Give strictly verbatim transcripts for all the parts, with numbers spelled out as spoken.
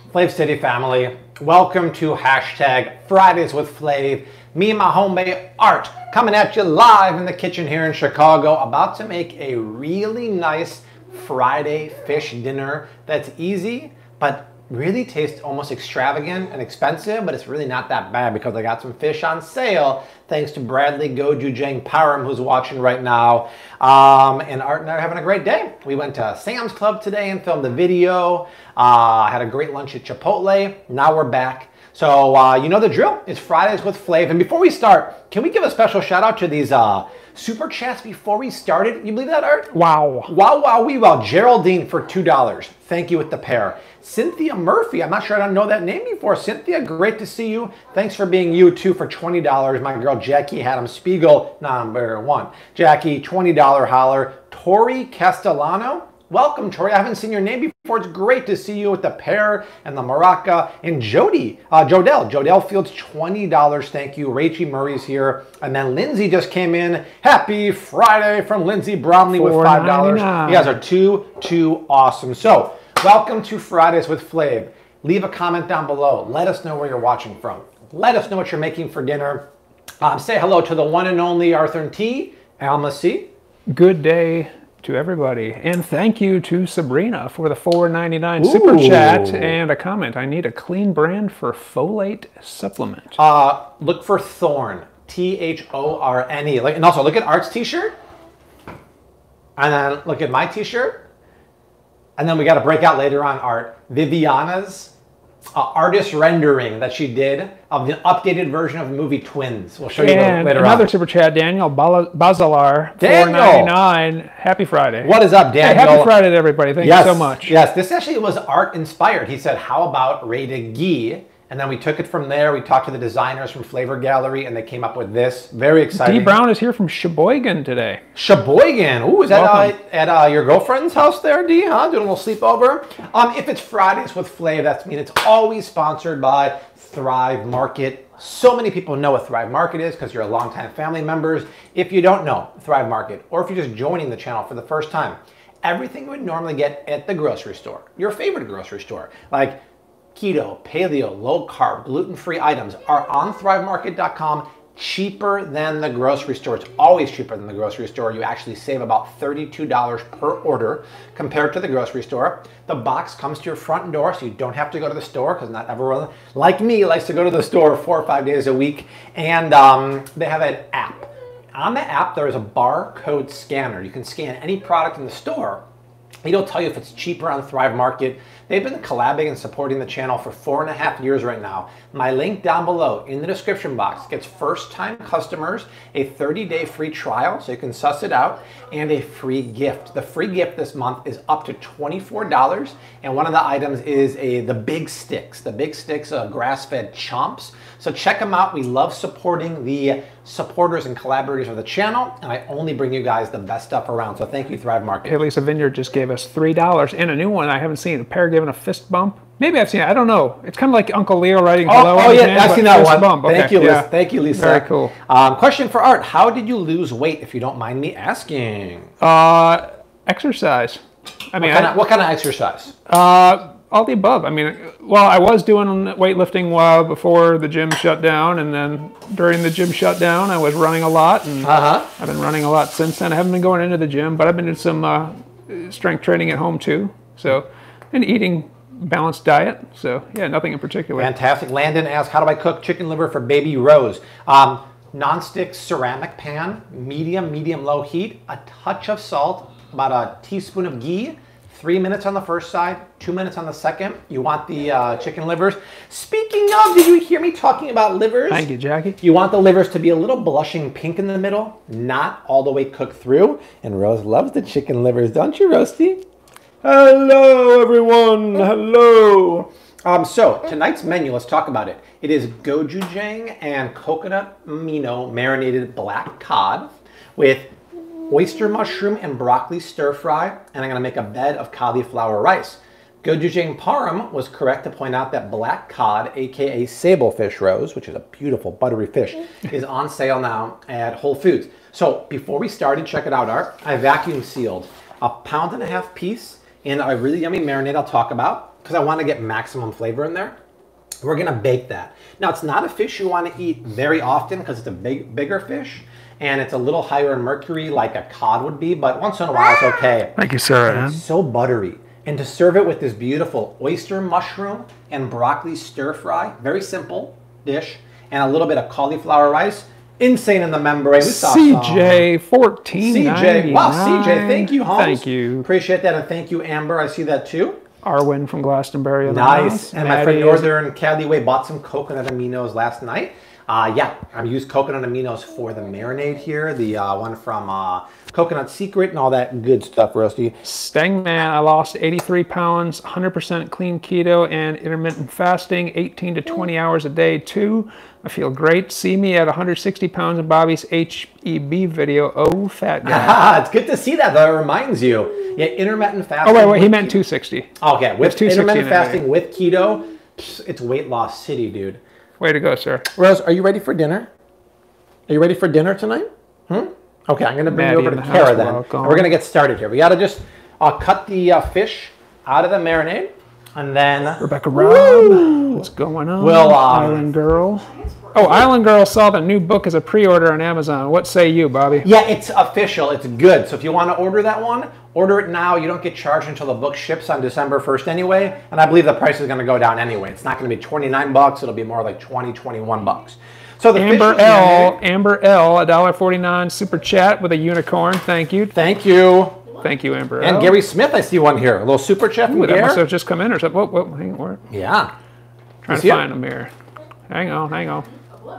Flav City family, welcome to hashtag Fridays with Flav. Me and my homemade Art coming at you live in the kitchen here in Chicago, about to make a really nice Friday fish dinner that's easy, but really tastes almost extravagant and expensive, but it's really not that bad because I got some fish on sale thanks to Bradley goghuchang Parrish, who's watching right now. Um, and Art and I are having a great day. We went to Sam's Club today and filmed a video. Uh, had a great lunch at Chipotle. Now we're back. So uh, you know the drill. It's Fridays with Flav. And before we start, can we give a special shout out to these uh, super chats before we started? You believe that, Art? Wow. Wow, wow, wee, wow. Geraldine for two dollars. Thank you with the pair. Cynthia Murphy, I'm not sure I don't know that name before. Cynthia, great to see you. Thanks for being you too for twenty dollars. My girl Jackie Adam Spiegel, number one. Jackie, twenty dollar holler. Tori Castellano, welcome Tori. I haven't seen your name before. It's great to see you with the pear and the maraca. And Jody, uh, Jodell, Jodell Fields, twenty dollars. Thank you. Rachie Murray's here. And then Lindsay just came in. Happy Friday from Lindsay Bromley with five dollars. You guys are too, too awesome. So, welcome to Fridays with Flav. Leave a comment down below. Let us know where you're watching from. Let us know what you're making for dinner. Um, say hello to the one and only Arthur and T. Alma C. Good day to everybody. And thank you to Sabrina for the four ninety-nine super chat and a comment. I need a clean brand for folate supplement. Uh, look for Thorn. T H O R N E. And also look at Art's t-shirt. And then look at my t-shirt. And then we got to break out later on Art. Viviana's uh, artist rendering that she did of the updated version of the movie Twins. We'll show you and later another on. super chat, Daniel Bazalar, four ninety-nine. Happy Friday. What is up, Daniel? Hey, happy Friday to everybody. Thank yes, you so much. Yes, this actually was Art inspired. He said, how about rated ghee? And then we took it from there. We talked to the designers from Flavor Gallery, and they came up with this. Very exciting. D. Brown is here from Sheboygan today. Sheboygan. Ooh, is that uh, at uh, your girlfriend's house there, D? Huh? Doing a little sleepover? Um, if it's Fridays with Flav, that's mean it's always sponsored by Thrive Market. So many people know what Thrive Market is because you're a longtime family members. If you don't know Thrive Market, or if you're just joining the channel for the first time, everything you would normally get at the grocery store, your favorite grocery store, like keto, paleo, low carb, gluten-free items are on thrive market dot com, cheaper than the grocery store. It's always cheaper than the grocery store. You actually save about thirty-two dollars per order compared to the grocery store. The box comes to your front door, so you don't have to go to the store, because not everyone, like me, likes to go to the store four or five days a week. And um, they have an app. On the app, there is a barcode scanner. You can scan any product in the store. It'll tell you if it's cheaper on Thrive Market. They've been collabing and supporting the channel for four and a half years right now. My link down below in the description box gets first-time customers a thirty day free trial, so you can suss it out, and a free gift. The free gift this month is up to twenty-four dollars, and one of the items is a the Big Sticks. The Big Sticks of grass-fed chomps. So check them out. We love supporting the supporters and collaborators of the channel, and I only bring you guys the best stuff around. So thank you, Thrive Market. Hey, Lisa Vineyard just gave us three dollars and a new one I haven't seen. A pair giving a fist bump. Maybe I've seen it. I don't know. It's kind of like Uncle Leo writing hello. Oh, oh yeah, I've seen that one. Bump. Thank Okay. you, Lisa. Yeah. Thank you, Lisa. Very cool. Um, question for Art. How did you lose weight, if you don't mind me asking? Uh, exercise. I mean, what kind, I, of, what kind of exercise? Uh, all the above. I mean, well, I was doing weightlifting while before the gym shut down, and then during the gym shut down, I was running a lot, and uh-huh. I've been running a lot since then. I haven't been going into the gym, but I've been doing some uh, strength training at home too. So, and eating balanced diet. So, yeah, nothing in particular. Fantastic. Landon asks, how do I cook chicken liver for baby Rose? Um, non-stick ceramic pan, medium, medium low heat, a touch of salt, about a teaspoon of ghee. Three minutes on the first side, two minutes on the second. You want the uh, chicken livers. Speaking of, did you hear me talking about livers? Thank you, Jackie. You want the livers to be a little blushing pink in the middle, not all the way cooked through. And Rose loves the chicken livers, don't you, Roasty? Hello, everyone. Hello. Um, so, tonight's menu, let's talk about it. It is gochujang and coconut amino marinated black cod with oyster mushroom and broccoli stir fry, and I'm gonna make a bed of cauliflower rice. Goghuchang Parham was correct to point out that black cod, aka sablefish, Rose, which is a beautiful buttery fish, is on sale now at Whole Foods. So before we started, check it out, Art. I vacuum sealed a pound and a half piece in a really yummy marinade I'll talk about. because I want to get maximum flavor in there. We're going to bake that. Now, it's not a fish you want to eat very often because it's a big, bigger fish, and it's a little higher in mercury like a cod would be, but once in a while it's okay. Thank you, Sarah. And it's so buttery. And to serve it with this beautiful oyster mushroom and broccoli stir fry, very simple dish, and a little bit of cauliflower rice. Insane in the membrane. We saw C J fourteen ninety-nine. C J, wow, C J, thank you, Holmes. Thank you. Appreciate that, and thank you, Amber. I see that too. Arwen from Glastonbury. Nice. And my friend Northern Callaway bought some coconut aminos last night. Uh, yeah, I used coconut aminos for the marinade here. The uh, one from uh, Coconut Secret and all that good stuff, Roasty. Stangman, I lost eighty-three pounds, one hundred percent clean keto and intermittent fasting, eighteen to twenty hours a day too. I feel great. See me at one hundred sixty pounds in Bobby's H E B video. Oh, fat guy. It's good to see that. That reminds you. Yeah, intermittent fasting. Oh, wait, wait. He meant two sixty. Okay, with intermittent fasting with keto, it's weight loss city, dude. Way to go, sir. Rose, are you ready for dinner? Are you ready for dinner tonight? Hmm? Okay, I'm going to bring Maddie you over to the Kara then. Welcome. We're going to get started here. We got to just uh, cut the uh, fish out of the marinade, and then... Rebecca Rob, what's going on? We'll, um, Island Girl. Oh, Island Girl saw the new book as a pre-order on Amazon. What say you, Bobby? Yeah, it's official. It's good. So if you want to order that one, order it now. You don't get charged until the book ships on December first anyway. And I believe the price is going to go down anyway. It's not going to be twenty-nine bucks. It'll be more like twenty, twenty-one bucks. So the Amber fish L, Amber L, one dollar forty-nine super chat with a unicorn. Thank you. Thank you. Thank you, Amber And L. Gary Smith, I see one here. A little super chat from Ooh, that Gary. must have just come in or something. Whoa, whoa, hang on. Yeah. Trying to find them here. Hang on, hang on.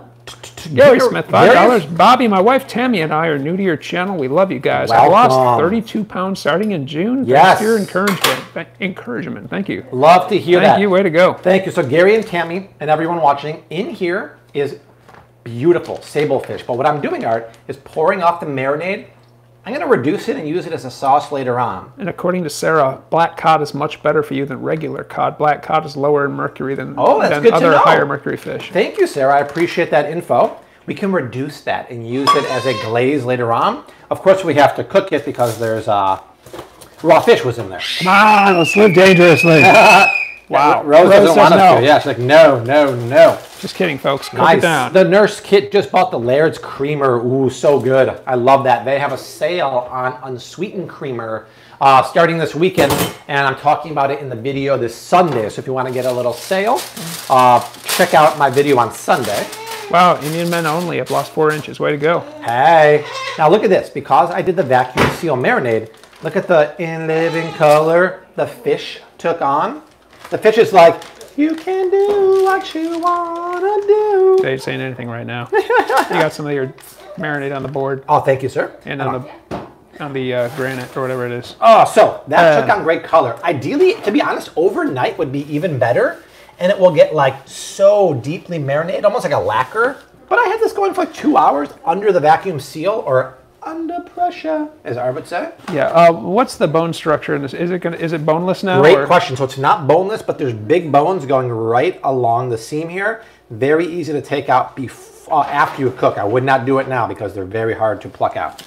Gary Gary Smith, five dollars. Bobby, my wife Tammy and I are new to your channel. We love you guys. I Welcome. lost thirty-two pounds starting in June. Yes. Thanks for your encouragement. Th- encouragement. Thank you. Love to hear Thank that. Thank you. Way to go. Thank you. So Gary and Tammy and everyone watching, in here is beautiful sablefish. But what I'm doing, Art, is pouring off the marinade. I'm going to reduce it and use it as a sauce later on. And according to Sarah, black cod is much better for you than regular cod. Black cod is lower in mercury than, oh, that's than good other to know. higher mercury fish. Thank you, Sarah. I appreciate that info. We can reduce that and use it as a glaze later on. Of course, we have to cook it because there's uh, raw fish was in there. Come on, let's live dangerously. Wow. Rose, Rose doesn't want us no. to. Yeah, she's like, no, no, no. Just kidding, folks. Cook Nice. it down. The Nurse Kit just bought the Laird's Creamer. Ooh, so good. I love that. They have a sale on unsweetened creamer uh, starting this weekend, and I'm talking about it in the video this Sunday. So if you want to get a little sale, uh, check out my video on Sunday. Wow, Indian men only. I've lost four inches. Way to go. Hey. Now look at this. Because I did the vacuum seal marinade, look at the in living color the fish took on. The fish is like, you can do what you want to do. They ain't saying anything right now. You got some of your marinade on the board. Oh, thank you, sir. And on the on the uh, granite or whatever it is. Oh, so that Uh, took on great color. Ideally, to be honest, overnight would be even better. And it will get like so deeply marinated, almost like a lacquer. But I had this going for like two hours under the vacuum seal, or under pressure, as Art would say. Yeah. Uh, what's the bone structure in this? Is it gonna? Is it boneless now? Great or? question. So it's not boneless, but there's big bones going right along the seam here. Very easy to take out before, uh, after you cook. I would not do it now because they're very hard to pluck out.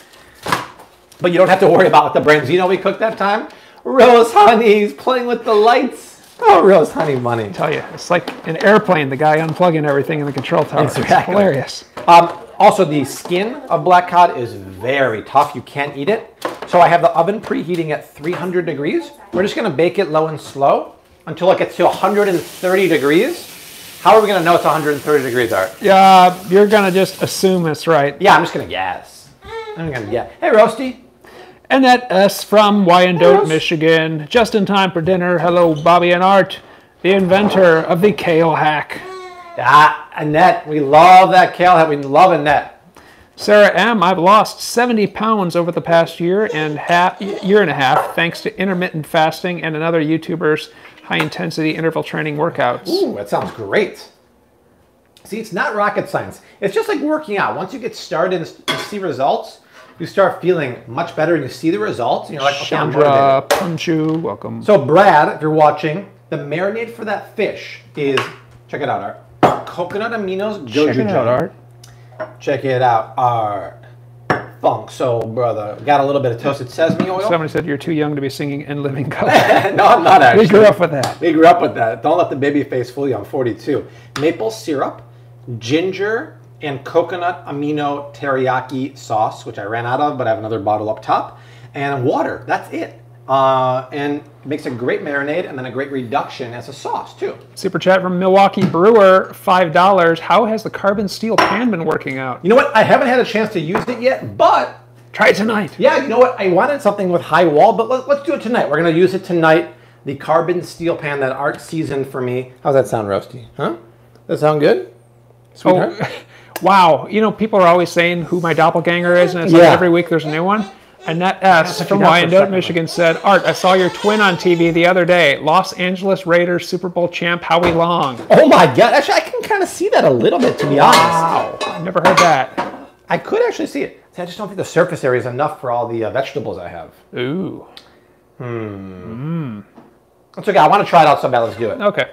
But you don't have to worry about the branzino we cooked that time. Rose Honey's playing with the lights. Oh, Rose Honey money. I tell you, it's like an airplane. The guy unplugging everything in the control tower. Exactly. It's hilarious. Um, also, the skin of black cod is very tough. You can't eat it. So I have the oven preheating at three hundred degrees. We're just going to bake it low and slow until it gets to one hundred thirty degrees. How are we going to know it's one hundred thirty degrees, Art? Yeah, you're going to just assume it's right. Yeah, I'm just going to guess. I'm going to guess. Hey, Roasty. Annette S. from Wyandotte, Yes. Michigan. Just in time for dinner. Hello, Bobby and Art, the inventor of the kale hack. Ah, Annette. We love that kale hack. We love Annette. Sarah M. I've lost seventy pounds over the past year and half, year and a half thanks to intermittent fasting and another YouTuber's high-intensity interval training workouts. Ooh, that sounds great. See, it's not rocket science. It's just like working out. Once you get started and you see results, you start feeling much better and you see the results and you're like, okay, I'm Chandra motivated. Punchu, welcome. So Brad, if you're watching, the marinade for that fish is, check it out, Art. Coconut aminos Check it out, goghuchang. Art. Check it out, Art. funk. So, brother, got a little bit of toasted sesame oil. Somebody said you're too young to be singing In Living Color. No, I'm not actually. We grew up with that. We grew up with that. Don't let the baby face fool you. I'm forty-two. Maple syrup, ginger, and coconut amino teriyaki sauce, which I ran out of, but I have another bottle up top, and water. That's it. Uh, and it makes a great marinade and then a great reduction as a sauce, too. Super chat from Milwaukee Brewer, five dollars. How has the carbon steel pan been working out? You know what? I haven't had a chance to use it yet, but... Try it tonight. Yeah, you know what? I wanted something with high wall, but let, let's do it tonight. We're going to use it tonight. The carbon steel pan that Art seasoned for me. How's that sound, Roasty? Huh? Does that sound good? Sweetheart? Oh, wow. You know, people are always saying who my doppelganger is, and it's yeah. like every week there's a new one. Annette S. from Wyandotte, Michigan said, Art, I saw your twin on T V the other day. Los Angeles Raiders Super Bowl champ Howie Long. Oh my God. Actually, I can kind of see that a little bit, to be wow. honest. I never heard that. I could actually see it. See, I just don't think the surface area is enough for all the uh, vegetables I have. Ooh. Hmm. Mm. That's okay. I want to try it out so bad. Let's do it. Okay.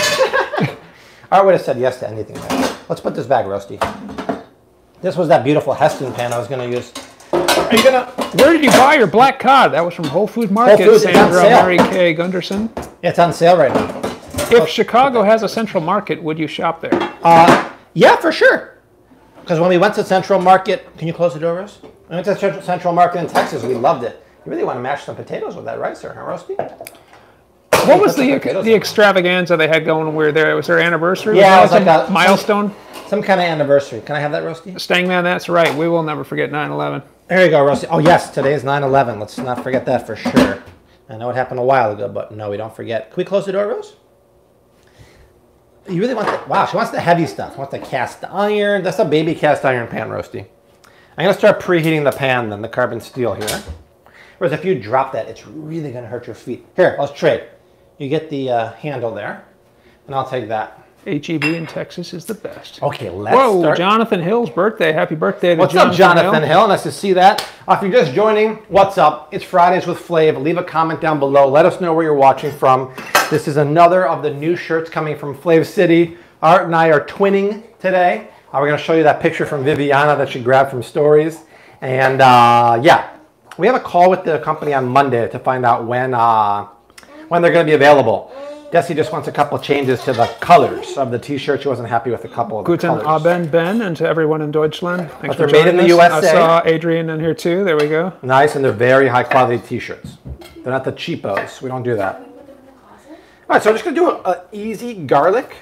Art would have said yes to anything. Let's put this back, Roasty. This was that beautiful Heston pan I was going to use. Are you gonna? Where did you buy your black cod? That was from Whole Food Market. Whole Foods, Sandra Mary K. Gunderson. It's on sale right now. If Chicago has a Central Market, would you shop there? Uh, yeah, for sure. Because when we went to Central Market, can you close the door, Rose? We went to Central Market in Texas. We loved it. You really want to mash some potatoes with that rice, there, huh, Roasty? What was the the extravaganza they had going where there was their anniversary? Yeah, was it was like a a milestone. Some, some kind of anniversary. Can I have that, Roasty? Stangman, that's right. We will never forget nine eleven. There you go, Roasty. Oh yes, today is nine eleven. Let's not forget that for sure. I know it happened a while ago, but no, we don't forget. Can we close the door, Rose? You really want the, wow, she wants the heavy stuff. She wants the cast iron. That's a baby cast iron pan, Roasty. I'm going to start preheating the pan then, the carbon steel here. Whereas if you drop that, it's really going to hurt your feet. Here, let's trade. You get the uh, handle there, and I'll take that. H E B in Texas is the best. Okay, let's Whoa, start. Jonathan Hill's birthday. Happy birthday to What's Jonathan up, Jonathan Hill. Hill? Nice to see that. Uh, if you're just joining, what's up? It's Fridays with Flav. Leave a comment down below. Let us know where you're watching from. This is another of the new shirts coming from Flav City. Art and I are twinning today. Uh, we're going to show you that picture from Viviana that she grabbed from Stories. And uh, yeah, we have a call with the company on Monday to find out when, uh, when they're going to be available. Desi just wants a couple changes to the colors of the t-shirt. She wasn't happy with a couple of Guten the colors. Abend, Ben, and to everyone in Deutschland. Thanks But for they're made in the us. U S A. I saw Adrian in here too. There we go. Nice, and they're very high quality t-shirts. They're not the cheapos. We don't do that. All right, so I'm just going to do an easy garlic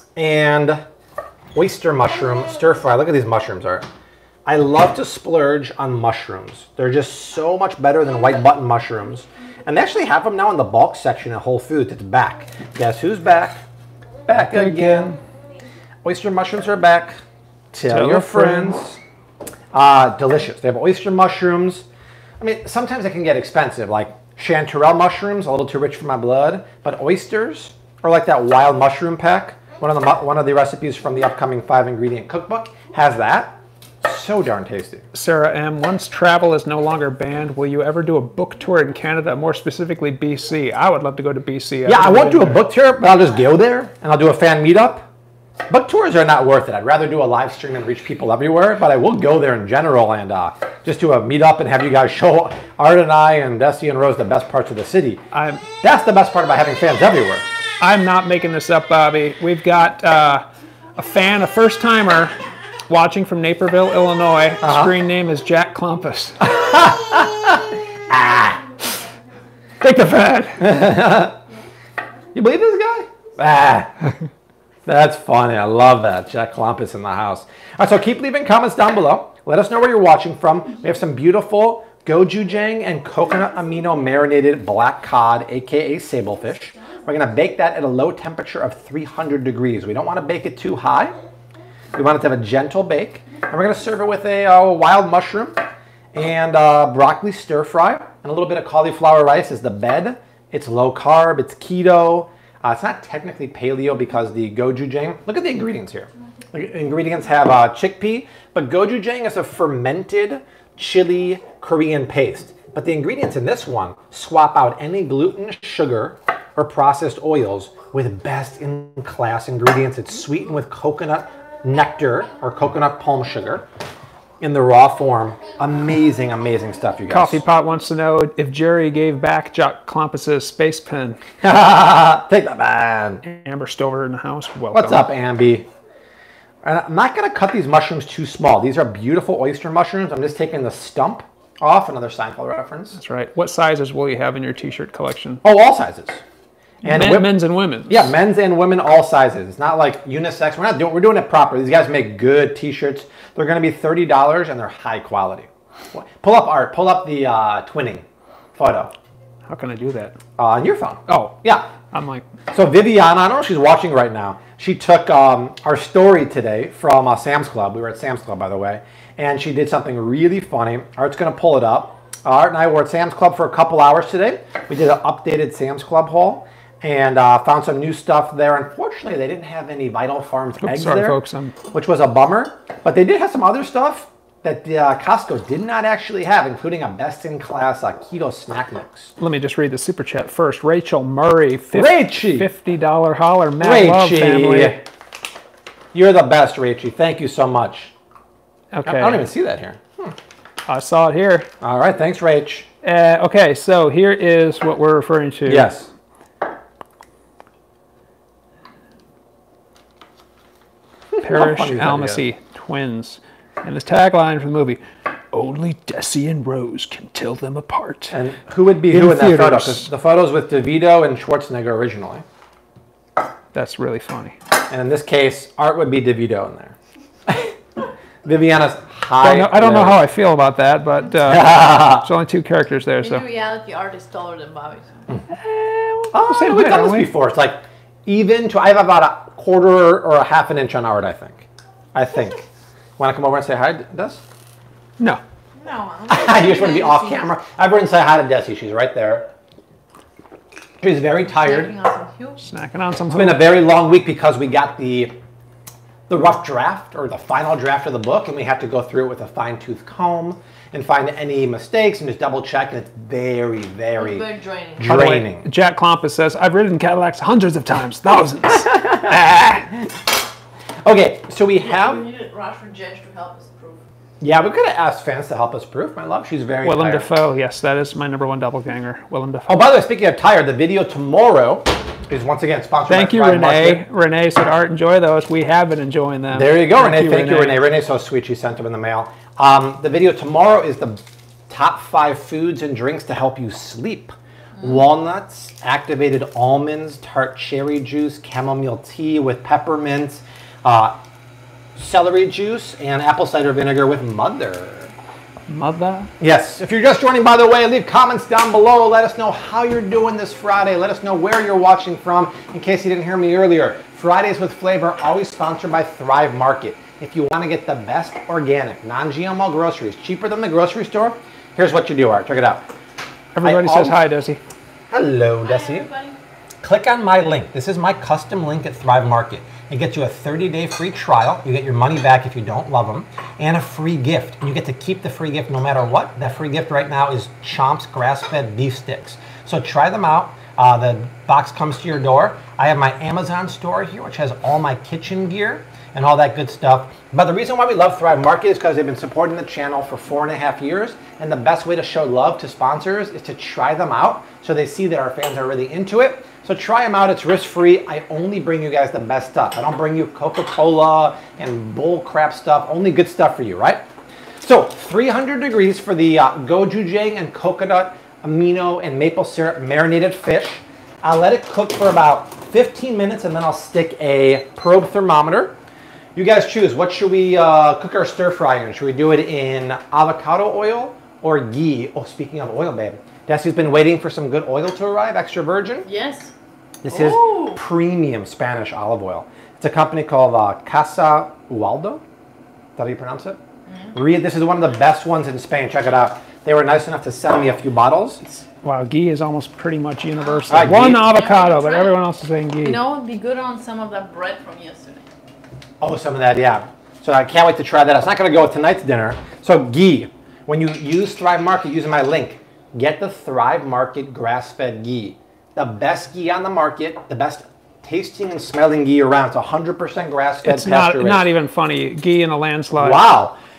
and oyster mushroom stir fry. Look at these mushrooms, Art. I love to splurge on mushrooms. They're just so much better than white button mushrooms. And they actually have them now in the bulk section at Whole Foods. It's back. Guess who's back? Back again. Oyster mushrooms are back. Tell, Tell your friends. friends. Uh, delicious. They have oyster mushrooms. I mean, sometimes they can get expensive, like chanterelle mushrooms, a little too rich for my blood. But oysters, or like that wild mushroom pack, one of the one of the recipes from the upcoming five ingredient cookbook has that. So darn tasty. Sarah M., once travel is no longer banned, will you ever do a book tour in Canada, more specifically B C? I would love to go to B C. Yeah, I won't do a book tour, but I'll just go there and I'll do a fan meetup. Book tours are not worth it. I'd rather do a live stream and reach people everywhere, but I will go there in general and uh, just do a meetup and have you guys show Art and I and Desi and Rose the best parts of the city. I'm, That's the best part about having fans everywhere. I'm not making this up, Bobby. We've got uh, a fan, a first-timer, watching from Naperville, Illinois. Uh-huh. Screen name is Jack Klumpus. ah. Take the fan. You believe this guy? Ah. That's funny. I love that. Jack Klumpus in the house. All right, so keep leaving comments down below. Let us know where you're watching from. We have some beautiful goghuchang and coconut amino marinated black cod, aka sablefish. We're going to bake that at a low temperature of three hundred degrees. We don't want to bake it too high. We want it to have a gentle bake. And we're going to serve it with a uh, wild mushroom and uh, broccoli stir fry. And a little bit of cauliflower rice is the bed. It's low carb. It's keto. Uh, it's not technically paleo because the gochujang, look at the ingredients here. The ingredients have uh, chickpea, but gochujang is a fermented chili Korean paste. But the ingredients in this one swap out any gluten, sugar, or processed oils with best-in-class ingredients. It's sweetened with coconut nectar or coconut palm sugar. in the raw form. Amazing, amazing stuff, you guys. Coffee Pot wants to know if Jerry gave back Jack Klompus's space pen. Take that, man. Amber Stover in the house. Welcome. What's up, Amby? I'm not going to cut these mushrooms too small. These are beautiful oyster mushrooms. I'm just taking the stump off. Another Seinfeld reference. That's right. What sizes will you have in your T-shirt collection? Oh, all sizes. And Men, men's and women's. Yeah, men's and women, all sizes. It's not like unisex. We're not doing. We're doing it proper. These guys make good T-shirts. They're going to be thirty dollars and they're high quality. Pull up Art. Pull up the uh, twinning photo. How can I do that? Uh, on your phone. Oh, yeah. I'm like. So Viviana, I don't know if she's watching right now. She took um, our story today from uh, Sam's Club. We were at Sam's Club, by the way, and she did something really funny. Art's going to pull it up. Art and I were at Sam's Club for a couple hours today. We did an updated Sam's Club haul. And uh, found some new stuff there. Unfortunately, they didn't have any Vital Farms Oops, eggs sorry, there, folks, I'm... which was a bummer. But they did have some other stuff that uh, Costco did not actually have, including a best-in-class uh, keto snack mix. Let me just read the super chat first. Rachel Murray, Rachie. fifty dollar holler. Matt Love family. You're the best, Rachie. Thank you so much. Okay. I don't even see that here. Hmm. I saw it here. All right, thanks, Rach. Uh, okay, so here is what we're referring to. Yes. Parrish Almacy twins. And the tagline for the movie, only Desi and Rose can tell them apart. And who would be in who in theaters. that photo? 'Cause the photos with DeVito and Schwarzenegger originally. That's really funny. And in this case, Art would be DeVito in there. Viviana's high. I don't, know, I don't know how I feel about that, but uh, there's only two characters there. In So. reality, Art is taller than Bobby. Mm. Oh, same we've height, done this aren't we? before. It's like even to, I have about a quarter or a half an inch on Art, I think. I think. Want to come over and say hi, Des? No. No, You just want to be off camera. Everyone say hi to Desi. She's right there. She's very tired. Snacking on some It's been a very long week because we got the the rough draft or the final draft of the book, and we have to go through it with a fine-tooth comb and find any mistakes and just double check. And it's very, very, It's very draining. draining. Way, Jack Klompus says, I've ridden Cadillacs hundreds of times, thousands. Okay, so we have. We needed Rochford Judge to help us prove. Yeah, we could have asked fans to help us proof. My love, she's very Willem tired. Dafoe, yes, that is my number one doppelganger. Willem Dafoe. Oh, by the way, speaking of tired, the video tomorrow is once again sponsored Thank by you, Thrive Renee. Market. Renee said, Art, enjoy those. We have been enjoying them. There you go, Thank Renee. you, Thank you, Renee. Renee. Renee's so sweet. She sent them in the mail. Um, the video tomorrow is the top five foods and drinks to help you sleep. Mm. Walnuts, activated almonds, tart cherry juice, chamomile tea with peppermint, uh, celery juice, and apple cider vinegar with mother. Mother? Yes. If you're just joining, by the way, leave comments down below. Let us know how you're doing this Friday. Let us know where you're watching from. In case you didn't hear me earlier, Fridays with Flavor, always sponsored by Thrive Market. If you want to get the best organic, non-G M O groceries, cheaper than the grocery store, here's what you do, Art. Check it out. Everybody I says always... hi, Desi. Hello, Hi, Desi. everybody. Click on my link. This is my custom link at Thrive Market. It gets you a thirty day free trial. You get your money back if you don't love them, and a free gift. And you get to keep the free gift no matter what. That free gift right now is Chomp's grass-fed beef sticks. So try them out. Uh, the box comes to your door. I have my Amazon store here, which has all my kitchen gear and all that good stuff. But the reason why we love Thrive Market is because they've been supporting the channel for four and a half years. And the best way to show love to sponsors is to try them out so they see that our fans are really into it. So try them out. It's risk-free. I only bring you guys the best stuff. I don't bring you Coca-Cola and bull crap stuff. Only good stuff for you, right? So three hundred degrees for the uh, gochujang and coconut amino and maple syrup marinated fish. I'll let it cook for about fifteen minutes, and then I'll stick a probe thermometer. You guys choose. What should we uh, cook our stir fry in? Should we do it in avocado oil or ghee? Oh, speaking of oil, babe. Desi's been waiting for some good oil to arrive, extra virgin. Yes. This Ooh. is premium Spanish olive oil. It's a company called uh, Casa Ualdo. Is that how you pronounce it? Mm-hmm. Read. This is one of the best ones in Spain. Check it out. They were nice enough to send me a few bottles. Wow, ghee is almost pretty much universal. Right, One ghee. avocado, Yeah, but try everyone it. else is saying ghee. You know, it'd be good on some of that bread from yesterday. Oh, some of that, yeah. So I can't wait to try that. It's not going to go with tonight's dinner. So ghee. When you use Thrive Market using my link, get the Thrive Market grass-fed ghee. The best ghee on the market, the best tasting and smelling ghee around. It's one hundred percent grass-fed, It's not, pasture-raised. not even funny. Ghee in a landslide. Wow.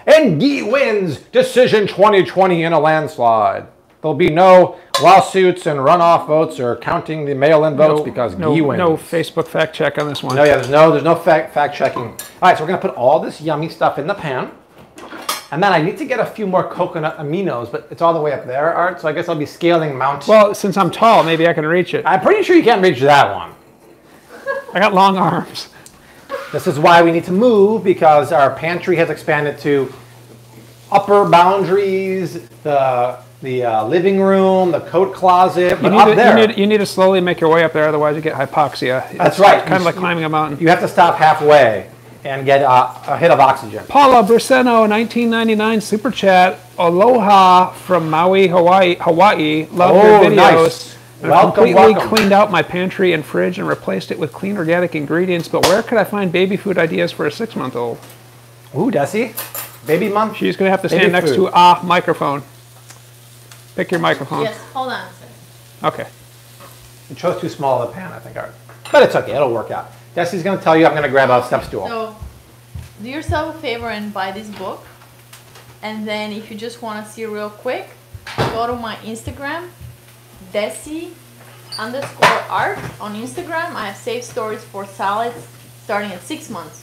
And Guy wins decision twenty twenty in a landslide. There'll be no lawsuits and runoff votes or counting the mail-in votes No, because no, Guy wins. no Facebook fact check on this one. No, yeah, there's no, there's no fact, fact checking. All right, so we're gonna put all this yummy stuff in the pan. And then I need to get a few more coconut aminos, but it's all the way up there, Art, so I guess I'll be scaling Mount. Well, since I'm tall, maybe I can reach it. I'm pretty sure you can't reach that one. I got long arms. This is why we need to move, because our pantry has expanded to upper boundaries, the the uh, living room, the coat closet, You but need, up to, there. you, need, you need to slowly make your way up there, otherwise you get hypoxia. That's It's right. kind of You- like climbing a mountain. You have to stop halfway and get uh, a hit of oxygen. Paula Brisseno, nineteen ninety-nine super chat. Aloha from Maui, Hawaii. Hawaii. Love Oh, your videos. nice. I've Welcome, completely welcome. cleaned out my pantry and fridge and replaced it with clean organic ingredients. But where could I find baby food ideas for a six-month-old? Ooh, Desi, baby month. She's going to have to Baby stand next food. to a microphone. Pick your microphone. Yes, hold on a second. Okay. You chose too small of a pan, I think, Art. But it's okay, it'll work out. Desi's gonna tell you I'm gonna grab a step stool. So, do yourself a favor and buy this book. And then if you just want to see real quick, go to my Instagram, Desi underscore art on Instagram. I have saved stories for salads starting at six months.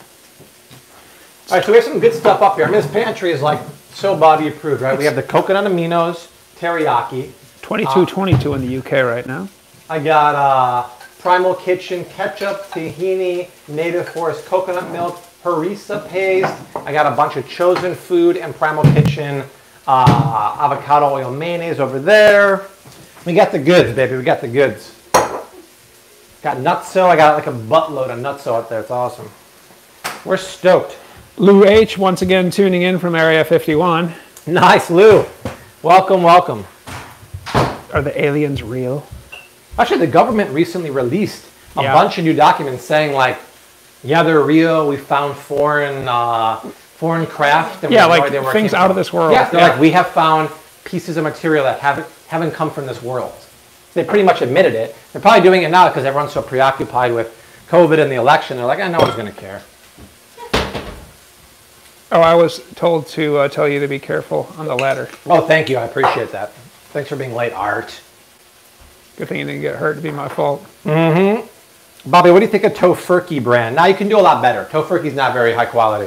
All right, so we have some good stuff up here. I mean, this pantry is like so Bobby approved, right? We have the coconut aminos, teriyaki. twenty-two twenty-two in the U K right now. I got uh, Primal Kitchen ketchup, tahini, native forest coconut milk, harissa paste. I got a bunch of chosen food and Primal Kitchen uh, avocado oil mayonnaise over there. We got the goods, baby. We got the goods. Got nutso. I got like a buttload of nutso up there. It's awesome. We're stoked. Lou H, once again tuning in from Area fifty-one. Nice, Lou. Welcome, welcome. Are the aliens real? Actually, the government recently released a Yeah. bunch of new documents saying, like, yeah, they're real. We found foreign, uh, foreign craft. And we Yeah, have no like idea where it things came out from. of this world. Yeah, they're Yeah. like, we have found pieces of material that haven't haven't come from this world. They pretty much admitted it. They're probably doing it now because everyone's so preoccupied with COVID and the election. They're like, eh, no one's going to care. Oh, I was told to uh, tell you to be careful on the ladder. Oh, thank you. I appreciate that. Thanks for being late, Art. Good thing you didn't get hurt. It'd be my fault. Mm-hmm. Bobby, what do you think of Tofurkey brand? Now you can do a lot better. Tofurkey's not very high quality.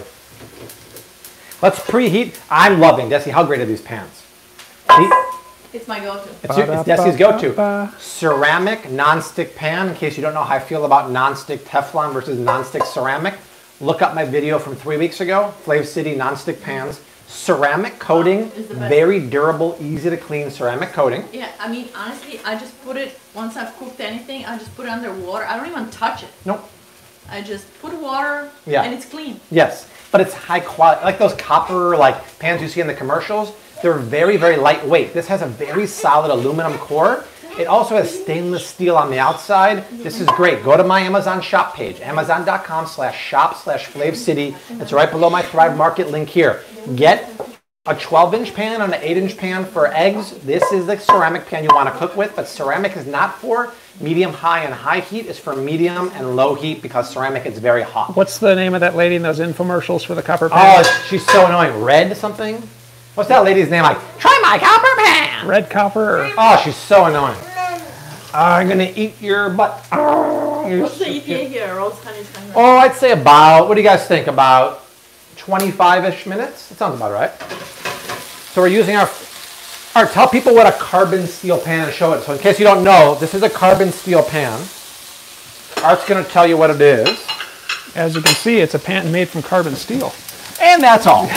Let's preheat. I'm loving, Desi, how great are these pans? He- It's my go-to. It's, your, it's Desi's go-to. Ceramic non-stick pan. In case you don't know how I feel about non-stick Teflon versus non-stick ceramic, look up my video from three weeks ago, Flav City non-stick pans. Ceramic coating, It's the best. very durable, easy to clean ceramic coating. Yeah, I mean, honestly, I just put it, once I've cooked anything, I just put it under water. I don't even touch it. Nope. I just put water Yeah. and it's clean. Yes, but it's high quality. Like those copper like pans you see in the commercials, they're very, very lightweight. This has a very solid aluminum core. It also has stainless steel on the outside. This is great. Go to my Amazon shop page, amazon.com slash shop slash Flav City. It's right below my Thrive Market link here. Get a twelve inch pan and an eight inch pan for eggs. This is the ceramic pan you want to cook with, but ceramic is not for medium, high, and high heat. It's for medium and low heat because ceramic is very hot. What's the name of that lady in those infomercials for the copper pan? Oh, she's so annoying. Red something? What's that lady's name? Like, try my copper pan! Red copper? Or? Oh, she's so annoying. I'm gonna eat your butt. Oh, you're What's so the E T A cute. here? Roast honey time. Oh, I'd say about, what do you guys think? About twenty-five-ish minutes? That sounds about right. So we're using our, all right, tell people what a carbon steel pan is. Show it. So in case you don't know, this is a carbon steel pan. Art's gonna tell you what it is. As you can see, it's a pan made from carbon steel. And that's all.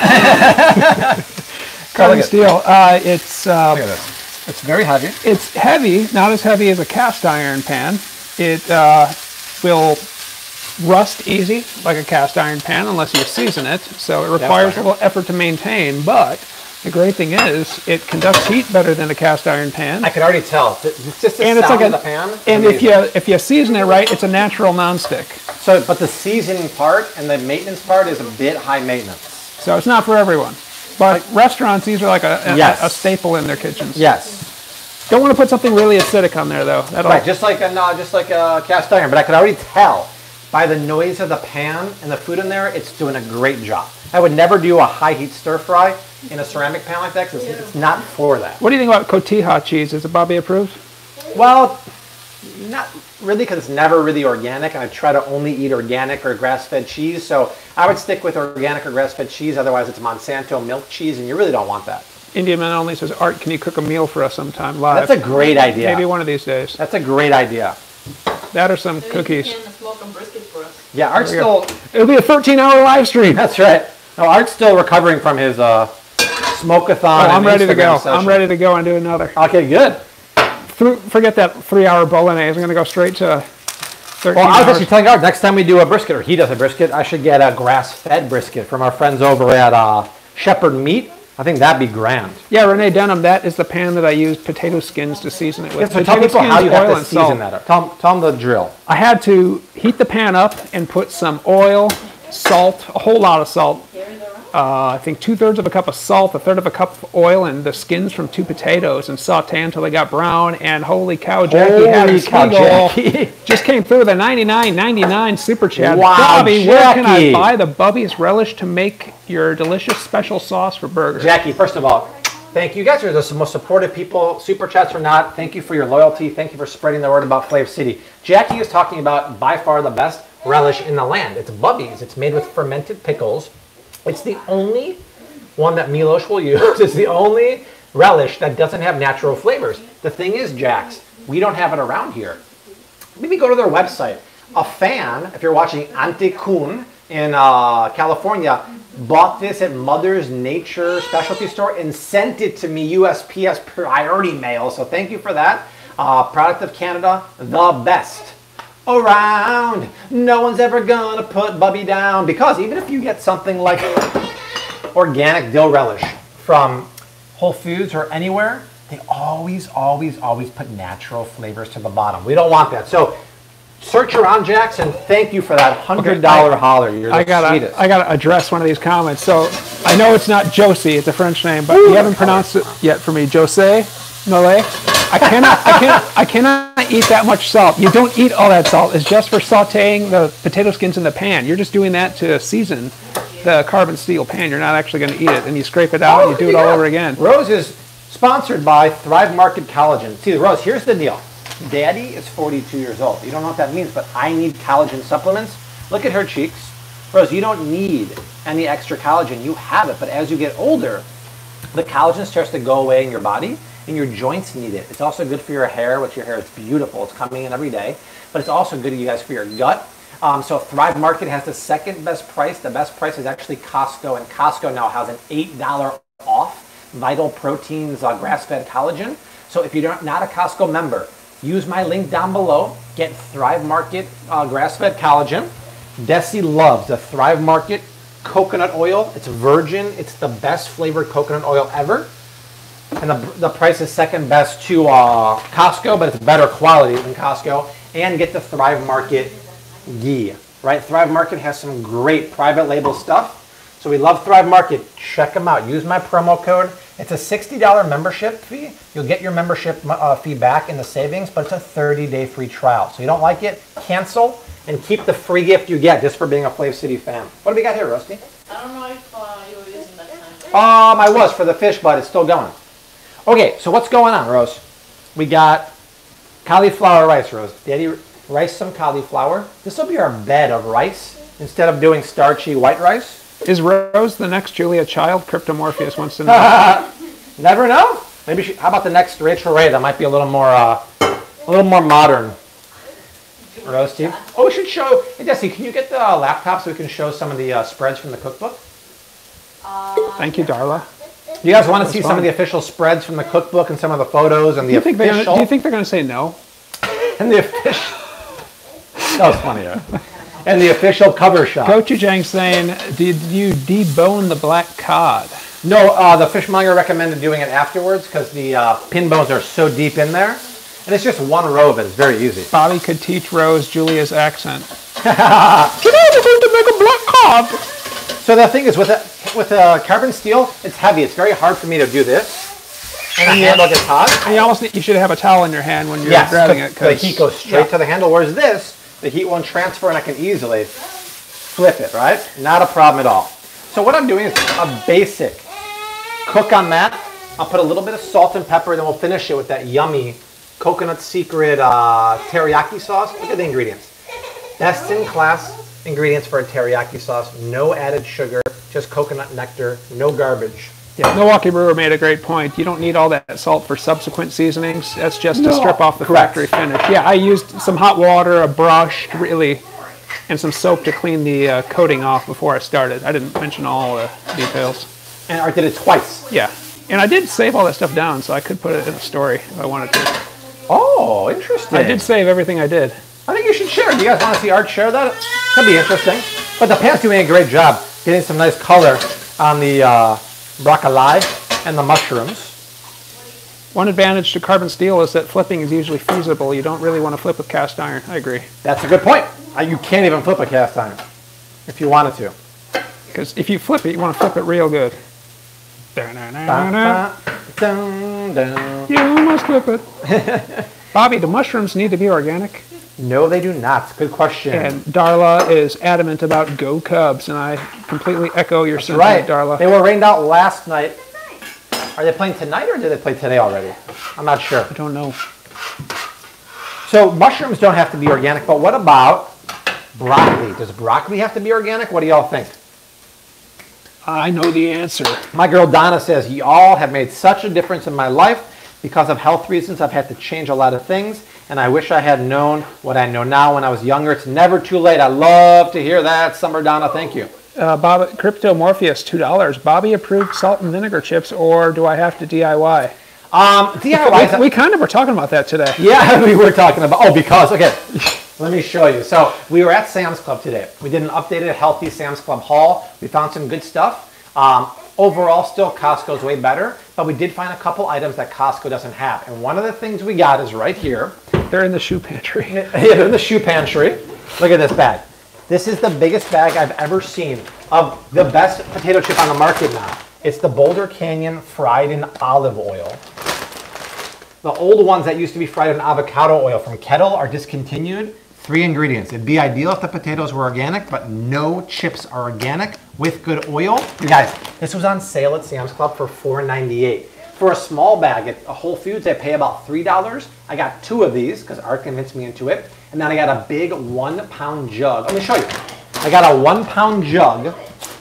Carbon Look at- steel. Uh, it's uh, Look at this. It's very heavy. it's heavy, not as heavy as a cast iron pan. It uh, will rust easy like a cast iron pan unless you season it. So it requires right. a little effort to maintain. But the great thing is, it conducts heat better than a cast iron pan. I can already tell. It's just the And it's sound like of a- the pan. And if you if you season it right, it's a natural nonstick. So, but the seasoning part and the maintenance part is a bit high maintenance. So it's not for everyone. But restaurants, these are like a, a, Yes. a staple in their kitchens. Yes. Don't want to put something really acidic on there though. That'll, Right. Just like a no, just like a cast iron. But I could already tell by the noise of the pan and the food in there, it's doing a great job. I would never do a high heat stir fry in a ceramic pan like that because it's, it's not for that. What do you think about cotija cheese? Is it Bobby approved? Well, not really, because it's never really organic, and I try to only eat organic or grass-fed cheese. So I would stick with organic or grass-fed cheese. Otherwise, it's Monsanto milk cheese, and you really don't want that. Indian Man Only says, Art, can you cook a meal for us sometime live? That's a great idea. Maybe one of these days. That's a great idea. That or some Maybe cookies. You can smoke some brisket for us. Yeah, Art's still... It'll be a thirteen hour live stream. That's right. No, Art's still recovering from his uh, smoke-a-thon. Oh, I'm ready Instagram to go. session. I'm ready to go and do another. Okay, good. Through, forget that three hour bolognese. I'm going to go straight to thirteen Well, I was hours. actually telling Art, next time we do a brisket, or he does a brisket, I should get a grass-fed brisket from our friends over at uh, Shepherd Meat. I think that'd be grand. Yeah, Renee Denham, that is the pan that I use potato skins to season it with. Yeah, so Potato tell people how skins, you have oil, to and season salt. that up. Tell them, tell them the drill. I had to heat the pan up and put some oil, salt, a whole lot of salt. Uh, I think two thirds of a cup of salt, a third of a cup of oil, and the skins from two potatoes, and saute until they got brown. And holy cow, Jackie Holy had a cow, Jackie. just came through with a ninety-nine ninety-nine super chat. Wow, Bobby, where can I Jackie. buy the Bubby's relish to make your delicious special sauce for burgers? Jackie, first of all, thank you guys. You're the most supportive people, super chats or not. Thank you for your loyalty. Thank you for spreading the word about Flav City. Jackie is talking about by far the best relish in the land. It's Bubby's. It's made with fermented pickles. It's the only one that Milos will use. It's the only relish that doesn't have natural flavors. The thing is, Jax, we don't have it around here. Maybe go to their website. A fan, if you're watching Ante Kun in uh, California, bought this at Mother's Nature specialty store and sent it to me U S P S priority mail. So thank you for that. Uh, product of Canada, the best around. No one's ever gonna put Bubby down, because even if you get something like organic dill relish from Whole Foods or anywhere, they always, always, always put natural flavors to the bottom. We don't want that. So search around, Jax, and thank you for that one hundred dollar Okay, holler. You're the I gotta, sweetest. I gotta address one of these comments. So I know it's not Josie; it's a French name, but you haven't pronounced it yet for me. Jose, Nole. I cannot, I cannot, I cannot eat that much salt. You don't eat all that salt. It's just for sautéing the potato skins in the pan. You're just doing that to season the carbon steel pan. You're not actually going to eat it, and you scrape it out, and you do it all yeah. over again. Rose is sponsored by Thrive Market Collagen. See, Rose, here's the deal. Daddy is forty-two years old. You don't know what that means, but I need collagen supplements. Look at her cheeks. Rose, you don't need any extra collagen. You have it, but as you get older, the collagen starts to go away in your body, and your joints need it. It's also good for your hair, which your hair is beautiful. It's coming in every day, but it's also good, you guys, for your gut. Um, so Thrive Market has the second best price. The best price is actually Costco, and Costco now has an eight dollar off Vital Proteins uh, grass-fed collagen. So if you're not a Costco member, use my link down below. Get Thrive Market uh, grass-fed collagen. Desi loves the Thrive Market coconut oil. It's virgin. It's the best flavored coconut oil ever. And the, the price is second best to uh, Costco, but it's better quality than Costco. And get the Thrive Market ghee, right? Thrive Market has some great private label stuff. So we love Thrive Market. Check them out. Use my promo code. It's a sixty dollar membership fee. You'll get your membership uh, fee back in the savings, but it's a thirty day free trial. So you don't like it, cancel, and keep the free gift you get just for being a Flav City fan. What do we got here, Rusty? I don't know if uh, you were using that time. Um, I was for the fish, but it's still going. Okay, so what's going on, Rose? We got cauliflower rice, Rose. Daddy, rice some cauliflower. This will be our bed of rice instead of doing starchy white rice. Is Rose the next Julia Child? Cryptomorpheus wants to know. Never know. Maybe she, how about the next Rachel Ray? That might be a little more, uh, a little more modern. Rose team. Oh, we should show. Hey, Desi, can you get the laptop so we can show some of the uh, spreads from the cookbook? Uh, Thank you, Darla. Do you guys want to That's see fun. some of the official spreads from the cookbook and some of the photos and the Do you think they're official? gonna, do you think they're going to say no? And the official. That was funny, yeah. And the official cover shot. Goghuchang saying, did you debone the black cod? No, uh, the fishmonger recommended doing it afterwards because the uh, pin bones are so deep in there. And it's just one row of it. It's very easy. Bobby could teach Rose Julia's accent. Today we're going to make a black cod. So the thing is, with a, with a carbon steel, it's heavy. It's very hard for me to do this. And the handle gets hot. And you almost need, you should have a towel in your hand when you're Yes, grabbing the, it. the heat goes straight yeah. to the handle. Whereas this, the heat won't transfer and I can easily flip it, right? Not a problem at all. So what I'm doing is a basic cook on that. I'll put a little bit of salt and pepper, then we'll finish it with that yummy Coconut Secret uh, teriyaki sauce. Look at the ingredients. Best in class ingredients for a teriyaki sauce. No added sugar, just coconut nectar, no garbage. Yeah, Milwaukee Brewer made a great point. You don't need all that salt for subsequent seasonings. That's just No. to strip off the Correct. factory finish. Yeah, I used some hot water, a brush, really, and some soap to clean the uh, coating off before I started. I didn't mention all the details. And I did it twice. Yeah, and I did save all that stuff down, so I could put it in a story if I wanted to. Oh, interesting. I did save everything I did. I think you should share. Do you guys want to see Art share that? Could be interesting. But the pan's doing a great job getting some nice color on the uh, broccoli and the mushrooms. One advantage to carbon steel is that flipping is usually feasible. You don't really want to flip with cast iron. I agree. That's a good point. Uh, you can't even flip a cast iron if you wanted to. Because if you flip it, you want to flip it real good. Dun, dun, dun. You almost flip it. Bobby, do mushrooms need to be organic? No, they do not. Good question. And Darla is adamant about Go Cubs, and I completely echo your sentiment, Right. Darla. They were rained out last night. Are they playing tonight or did they play today already? I'm not sure. I don't know. So mushrooms don't have to be organic, but what about broccoli? Does broccoli have to be organic? What do y'all think? I know the answer. My girl Donna says, y'all have made such a difference in my life. Because of health reasons, I've had to change a lot of things, and I wish I had known what I know now when I was younger. It's never too late. I love to hear that. Summer Donna, thank you. Uh, Bob, Crypto Morpheus, two dollars. Bobby approved salt and vinegar chips, or do I have to D I Y? Um, D I Y. We, we kind of were talking about that today. Yeah, we were talking about, oh, because, okay, let me show you. So we were at Sam's Club today. We did an updated healthy Sam's Club haul. We found some good stuff. Um, overall, still Costco's way better, but we did find a couple items that Costco doesn't have. And one of the things we got is right here. They're in the shoe pantry. Yeah, they're in the shoe pantry. Look at this bag. This is the biggest bag I've ever seen of the best potato chip on the market now. It's the Boulder Canyon fried in olive oil. The old ones that used to be fried in avocado oil from Kettle are discontinued. Three ingredients. It'd be ideal if the potatoes were organic, but no chips are organic with good oil. You guys, this was on sale at Sam's Club for four ninety-eight. For a small bag at Whole Foods, I pay about three dollars. I got two of these because Art convinced me into it. And then I got a big one pound jug. Let me show you. I got a one pound jug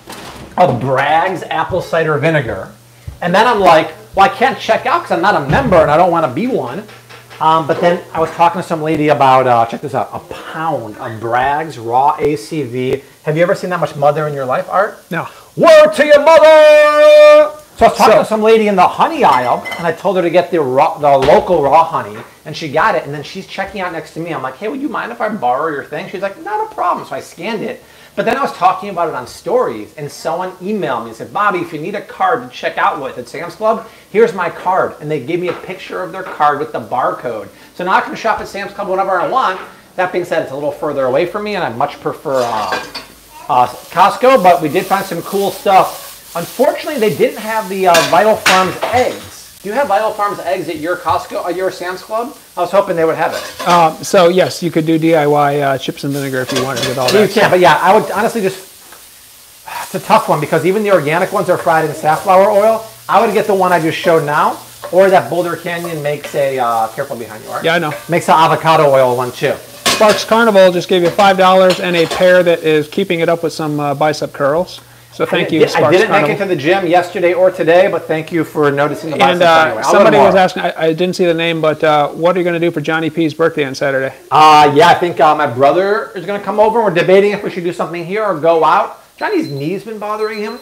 of Bragg's apple cider vinegar. And then I'm like, well, I can't check out because I'm not a member and I don't want to be one. Um, but then I was talking to some lady about, uh, check this out, a pound of Bragg's raw A C V. Have you ever seen that much mother in your life, Art? No. Word to your mother! So I was talking So- to some lady in the honey aisle, and I told her to get the raw, the local raw honey, and she got it, and then she's checking out next to me. I'm like, hey, would you mind if I borrow your thing? She's like, not a problem. So I scanned it. But then I was talking about it on stories, and someone emailed me and said, Bobby, if you need a card to check out with at Sam's Club, here's my card. And they gave me a picture of their card with the barcode. So now I can shop at Sam's Club whenever I want. That being said, it's a little further away from me, and I much prefer uh, uh, Costco, but we did find some cool stuff. Unfortunately, they didn't have the uh, Vital Farms eggs. Do you have Vital Farms eggs at your Costco, at your Sam's Club? I was hoping they would have it. Um, so yes, you could do D I Y uh, chips and vinegar if you wanted with all that. You can, but yeah, I would honestly just, it's a tough one because even the organic ones are fried in safflower oil. I would get the one I just showed now, or that Boulder Canyon makes a, uh, careful behind you, Art. Yeah, I know. Makes an avocado oil one too. Sparks Carnival just gave you five dollars and a pair that is keeping it up with some uh, bicep curls. So thank you, I Sparks didn't Carnival. make it to the gym yesterday or today, but thank you for noticing the biceps And uh, anyway. I'll somebody learn was more. asking, I, I didn't see the name, but uh, what are you going to do for Johnny P's birthday on Saturday? Uh, yeah, I think uh, my brother is going to come over. We're debating if we should do something here or go out. Johnny's knee's been bothering him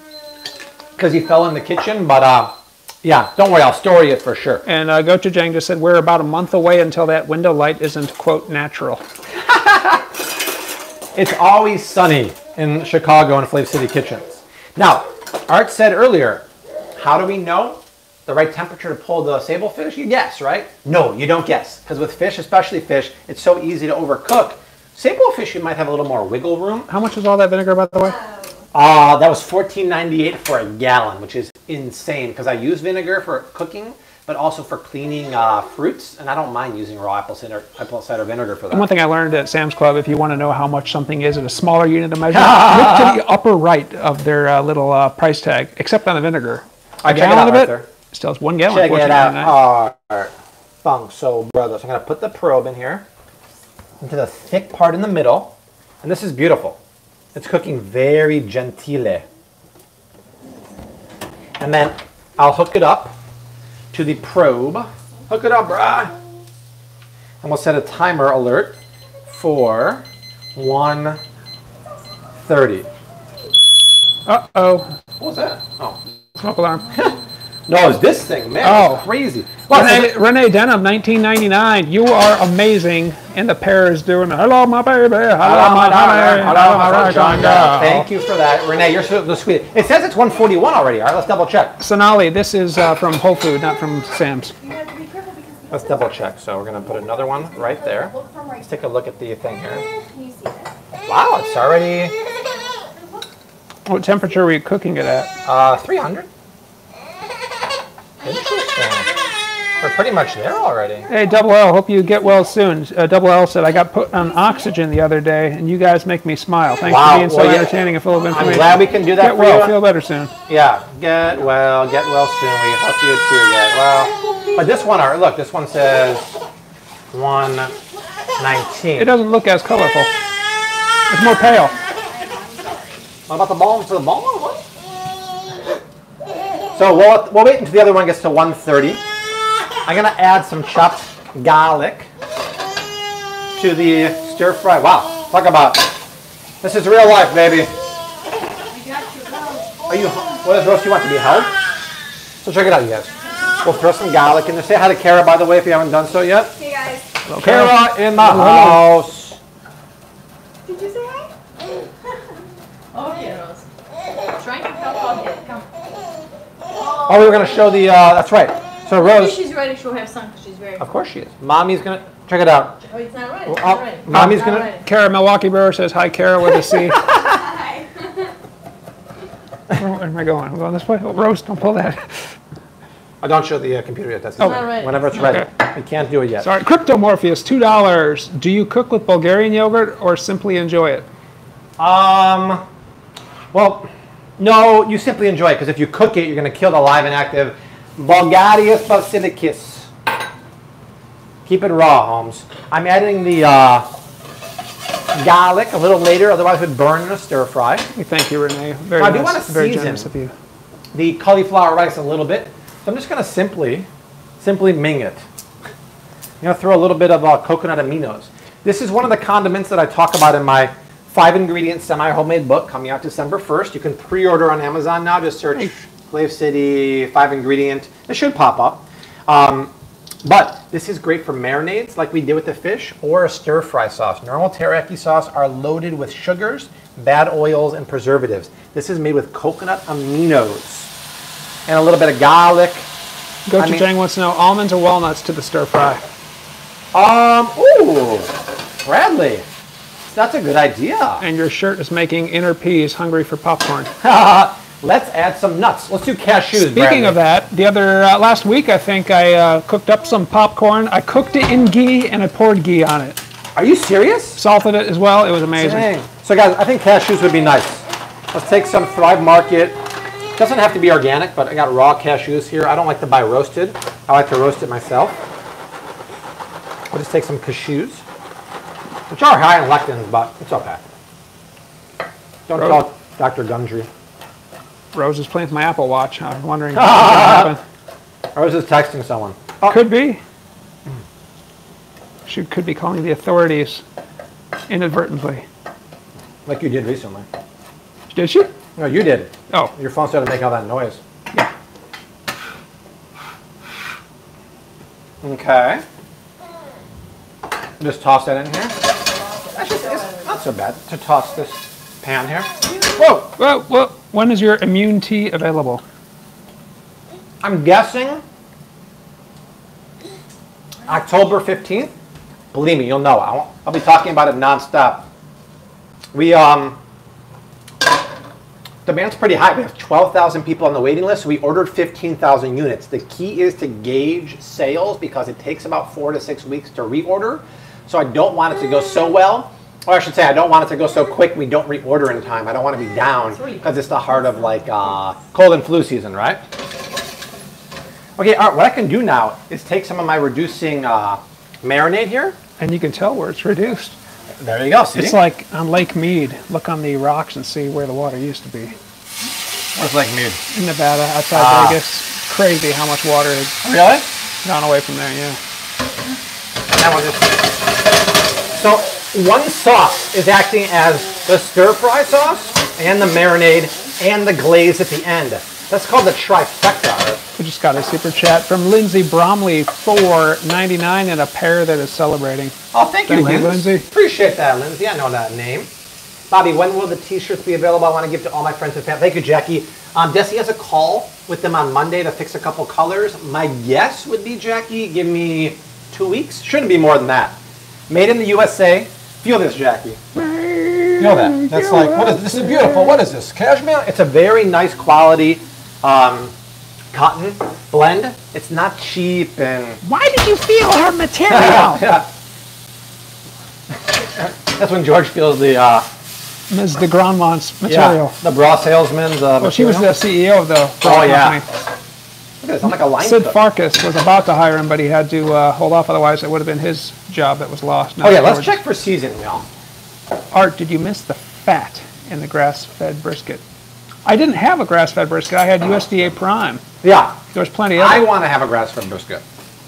because he fell in the kitchen, but uh, yeah, don't worry, I'll story it for sure. And uh, Goghuchang just said, we're about a month away until that window light isn't, quote, natural. It's always sunny in Chicago and Flav City kitchens. Now, Art said earlier, how do we know the right temperature to pull the sablefish? You guess, right? No, you don't guess. Because with fish, especially fish, it's so easy to overcook. Sablefish, you might have a little more wiggle room. How much is all that vinegar, by the way? Uh, that was fourteen ninety-eight for a gallon, which is insane because I use vinegar for cooking. but also for cleaning uh, fruits. And I don't mind using raw apple cider, apple cider vinegar for that. And one thing I learned at Sam's Club, if you want to know how much something is at a smaller unit of measure, look to the upper right of their uh, little uh, price tag, except on the vinegar. A gallon of it right still has one gallon. Check it out. All right. Funk, so brothers. I'm going to put the probe in here into the thick part in the middle. And this is beautiful. It's cooking very gentile. And then I'll hook it up to the probe. Hook it up, brah. And we'll set a timer alert for one thirty. Uh-oh. What was that? Oh. Smoke alarm. No, it's this thing, man. Oh. It's crazy. Renee, Renee Denham, nineteen ninety-nine. You are amazing. And the pair is doing, hello, my baby. Hello, Hello, my honey. Hello, my Hello, John. girl. Thank you for that. Renee, you're so, so sweet. It says it's one forty-one already. All right, let's double check. Sonali, this is uh, from Whole Food, not from Sam's. Let's double check. So we're going to put another one right there. Let's take a look at the thing here. Wow, it's already What temperature are you cooking it at? uh, three hundred. Interesting. We're pretty much there already. Hey, Double L, hope you get well soon. Uh, Double L said, I got put on oxygen the other day, and you guys make me smile. Thanks Wow. for being so Well, yeah. entertaining and full of information. I'm glad we can do that Get for well, you. feel better soon. Yeah, get well, get well soon. We hope you too get well. But this one, look, this one says one nineteen. It doesn't look as colorful. It's more pale. What about the ball? For the ball? What? So we'll, we'll wait until the other one gets to one thirty. I'm going to add some chopped garlic to the stir fry. Wow, talk about, this is real life, baby. Are you, what does roast you want to be held? So check it out, you guys. We'll throw some garlic in there. Say hi to Kara, by the way, if you haven't done so yet. Hey guys. Hello, Kara in the house. Did you say hi? Okay, Rose. Trying to help out here. Come. Oh, we were going to show the, uh, that's right. So Maybe Rose, she's ready. She'll have some because she's very. of course she is. Mommy's going to, check it out. Oh, it's not ready. Oh, It's not ready. Mommy's Not gonna- ready. Kara, Milwaukee Brewer says, hi, Kara, with a C. Hi. Where am I going? I'm going this way? Oh, roast, don't pull that. Oh, don't show the uh, computer yet. That's It's not ready. whenever it's ready. We can't do it yet. Sorry, Crypto Morpheus, two dollars. Do you cook with Bulgarian yogurt or simply enjoy it? Um, well, no, you simply enjoy it because if you cook it, you're going to kill the live and active Bulgarius basilicus. Keep it raw, Holmes. I'm adding the uh, garlic a little later, otherwise it would burn in a stir fry. Thank you, Renee. Very I do nice. want to Very season generous of you. the cauliflower rice a little bit. So I'm just going to simply, simply ming it. I'm going to throw a little bit of uh, coconut aminos. This is one of the condiments that I talk about in my five ingredient semi-homemade book coming out December first. You can pre-order on Amazon now. Just search Flave City five ingredient. It should pop up. Um, but this is great for marinades like we did with the fish or a stir fry sauce. Normal teriyaki sauce are loaded with sugars, bad oils, and preservatives. This is made with coconut aminos and a little bit of garlic. Goghuchang I mean- wants to know almonds or walnuts to the stir fry. Um, ooh, Bradley, that's a good idea. And your shirt is making inner peas hungry for popcorn. Let's add some nuts. Let's do cashews, Speaking Bradley. of that, the other uh, last week I think I uh, cooked up some popcorn. I cooked it in ghee and I poured ghee on it. Are you serious? Salted it as well. It was amazing. Dang. So guys, I think cashews would be nice. Let's take some Thrive Market. Doesn't have to be organic, but I got raw cashews here. I don't like to buy roasted. I like to roast it myself. We'll just take some cashews, which are high in lectins, but it's okay. Don't Rose. tell Doctor Gundry. Rose is playing with my Apple Watch. I'm wondering what's going to happen. I was just texting someone. Oh, Could be. She could be calling the authorities inadvertently. like you did recently. Did she? No, you did. Oh, Your phone started making all that noise. yeah. Okay. Just toss that in here. Actually, it's not so bad to toss this pan here. Whoa! Well, well, when is your immune tea available? I'm guessing October fifteenth. Believe me, you'll know. I'll, I'll be talking about it nonstop. We, um, demand's pretty high. We have twelve thousand people on the waiting list. So we ordered fifteen thousand units. The key is to gauge sales because it takes about four to six weeks to reorder. So I don't want it to go so well. Or I should say, I don't want it to go so quick we don't reorder in time. I don't want to be down because it's the heart of like uh, cold and flu season, right? Okay, all right, what I can do now is take some of my reducing uh, marinade here. And you can tell where it's reduced. There you go, see? It's like on Lake Mead. Look on the rocks and see where the water used to be. Where's Lake Mead? In Nevada, outside Ah. Vegas. Crazy how much water had Really? gone away from there, yeah. That one just... So one sauce is acting as the stir fry sauce and the marinade and the glaze at the end. That's called the trifecta. We just got a super chat from Lindsay Bromley, four ninety-nine, and a pair that is celebrating. Oh, thank you, Thank you, Lindsay. Lindsay. Appreciate that, Lindsay. I know that name. Bobby, when will the t-shirts be available? I want to give to all my friends and family. Thank you, Jackie. Um, Desi has a call with them on Monday to fix a couple colors. My guess would be, Jackie, give me two weeks. Shouldn't be more than that. Made in the U S A. Feel this, Jackie. Feel that. That's like, what is this? This is beautiful. What is this? Cashmere? It's a very nice quality um, cotton blend. It's not cheap and... Why did you feel her material? yeah. That's when George feels the... Uh, Miz de Grandmont's material. Yeah, the bra salesman's uh, Well, she was the C E O of the bra Oh, yeah. company. Look at this, I'm like a line Sid cook. Farkas was about to hire him, but he had to uh, hold off, otherwise it would have been his job that was lost. Oh yeah, let's check for seasoning, y'all. Art, did you miss the fat in the grass-fed brisket? I didn't have a grass-fed brisket. I had U S D A Prime. Yeah, There was plenty of I it. want to have a grass-fed brisket.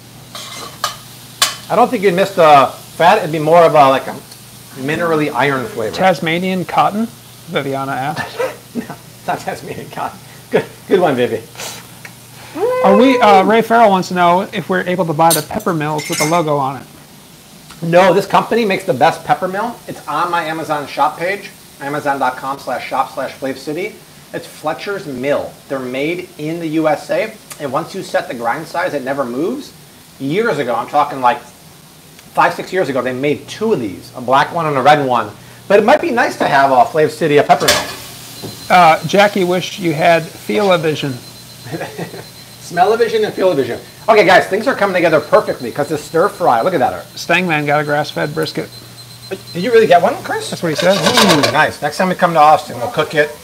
I don't think you'd miss the fat. It'd be more of a like a minerally iron flavor. Tasmanian cotton, Viviana asked. No, it's not Tasmanian cotton. Good, good one, Vivi. Are we, uh, Ray Farrell wants to know if we're able to buy the pepper mills with the logo on it. No, this company makes the best pepper mill. It's on my Amazon shop page, amazon.com slash shop slash Flav City. It's Fletcher's Mill. They're made in the U S A, and once you set the grind size, it never moves. Years ago, I'm talking like five, six years ago, they made two of these, a black one and a red one. But it might be nice to have a Flav City, a pepper mill. Uh, Jackie wished you had feel-o-vision. Smell-o-vision and feel-o-vision. Okay, guys, things are coming together perfectly because the stir fry, look at that. Art. Stangman got a grass-fed brisket. Did you really get one, Chris? That's what he said. Ooh, nice. Next time we come to Austin, we'll cook it.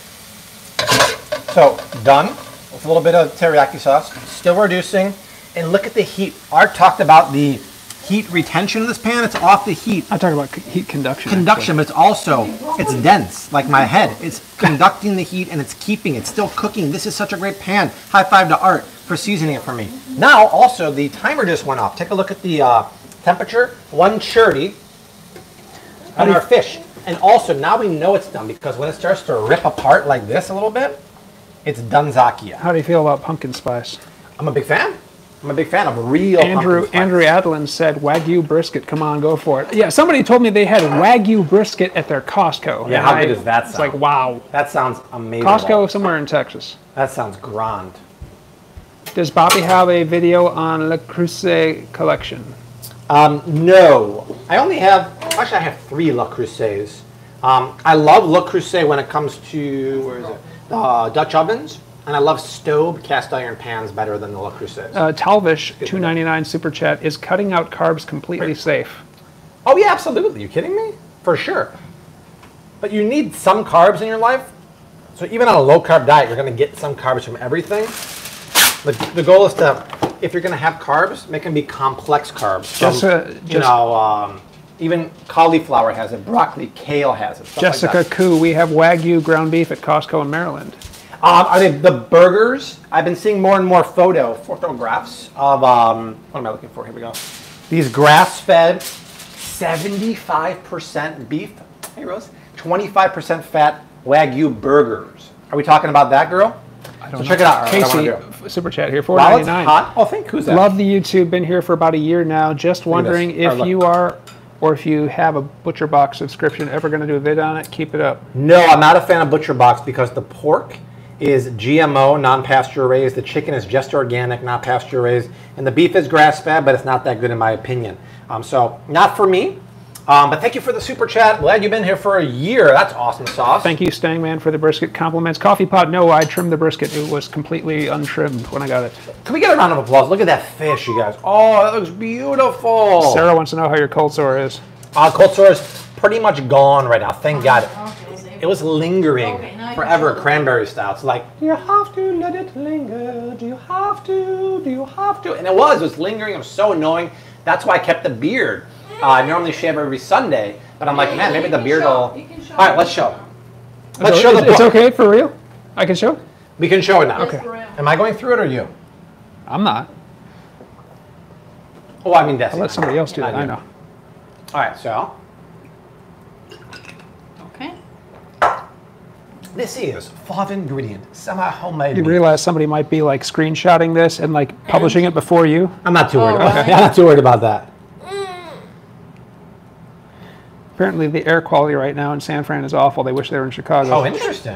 So, done with a little bit of teriyaki sauce. Still reducing. And look at the heat. Art talked about the heat retention of this pan. It's off the heat. I talk about heat conduction. Conduction, but it's also, it's dense, like my head. It's conducting the heat and it's keeping it. Still cooking. This is such a great pan. High five to Art for seasoning it for me. Now, also, the timer just went off. Take a look at the uh, temperature. one thirty on our fish. And also, now we know it's done because when it starts to rip apart like this a little bit, it's Dunzakia. How do you feel about pumpkin spice? I'm a big fan. I'm a big fan of real Andrew pumpkin spice. Andrew Adlin said Wagyu brisket. Come on, go for it. Yeah, somebody told me they had Wagyu brisket at their Costco. Yeah, and how I- good does that sound? It's like, wow. That sounds amazing. Costco somewhere in Texas. That sounds grand. Does Bobby have a video on Le Creuset collection? Um, no. I only have, actually I have three Le Creuset. Um, I love Le Creuset when it comes to, where is it? Uh, Dutch ovens. And I love stove cast iron pans better than the Le Creuset. Uh, Talvish two ninety-nine super chat. Is cutting out carbs completely safe? Oh yeah, absolutely. You kidding me? For sure. But you need some carbs in your life. So even on a low carb diet, you're going to get some carbs from everything. The, the goal is to, if you're going to have carbs, make them be complex carbs. From, Jessica- you Jess- know, um, even cauliflower has it, broccoli, kale has it. Stuff Jessica like that. Koo, we have Wagyu ground beef at Costco in Maryland. Um, are they the burgers? I've been seeing more and more photo photographs of um, what am I looking for? Here we go. These grass-fed, seventy-five percent beef. Hey Rose, twenty-five percent fat Wagyu burgers. Are we talking about that, girl? I don't So know. check it out. I wanna Casey, do. f- super chat here, four While it's ninety-nine. hot. Oh, thank who's that? Love the YouTube. Been here for about a year now. Just at this. wondering Or if look. you are, or if you have a Butcher Box subscription. Ever going to do a vid on it? Keep it up. No, I'm not a fan of Butcher Box because the pork is G M O, non-pasture raised. The chicken is just organic, not pasture raised, and the beef is grass-fed, but it's not that good in my opinion. Um, so not for me. Um, but thank you for the super chat. Glad you've been here for a year. That's awesome sauce. Thank you, Stangman, for the brisket compliments. Coffee Pot, no, I trimmed the brisket. It was completely untrimmed when I got it. Can we get a round of applause? Look at that fish, you guys. Oh, that looks beautiful. Sarah wants to know how your cold sore is. Uh, cold sore is pretty much gone right now. Thank God. It was lingering Okay, forever, cranberry style. It's like, you have to let it linger. Do you have to? Do you have to? And it was. It was lingering. It was so annoying. That's why I kept the beard. Uh, I normally shave every Sunday, but I'm like, man, maybe the beard will... All right, let's show. Let's So show the it's, it's book. okay, for real? I can show? We can show it now. Okay. Am I going through it or you? I'm not. Oh, I mean, that's I'll let somebody else do that, I know. All right, so... Okay. This is five ingredient, semi-homemade You meat. realize somebody might be like screenshotting this and like publishing it before you? I'm not too worried Oh, about right. that. I'm not too worried about that. Apparently the air quality right now in San Fran is awful. They wish they were in Chicago. Oh, interesting.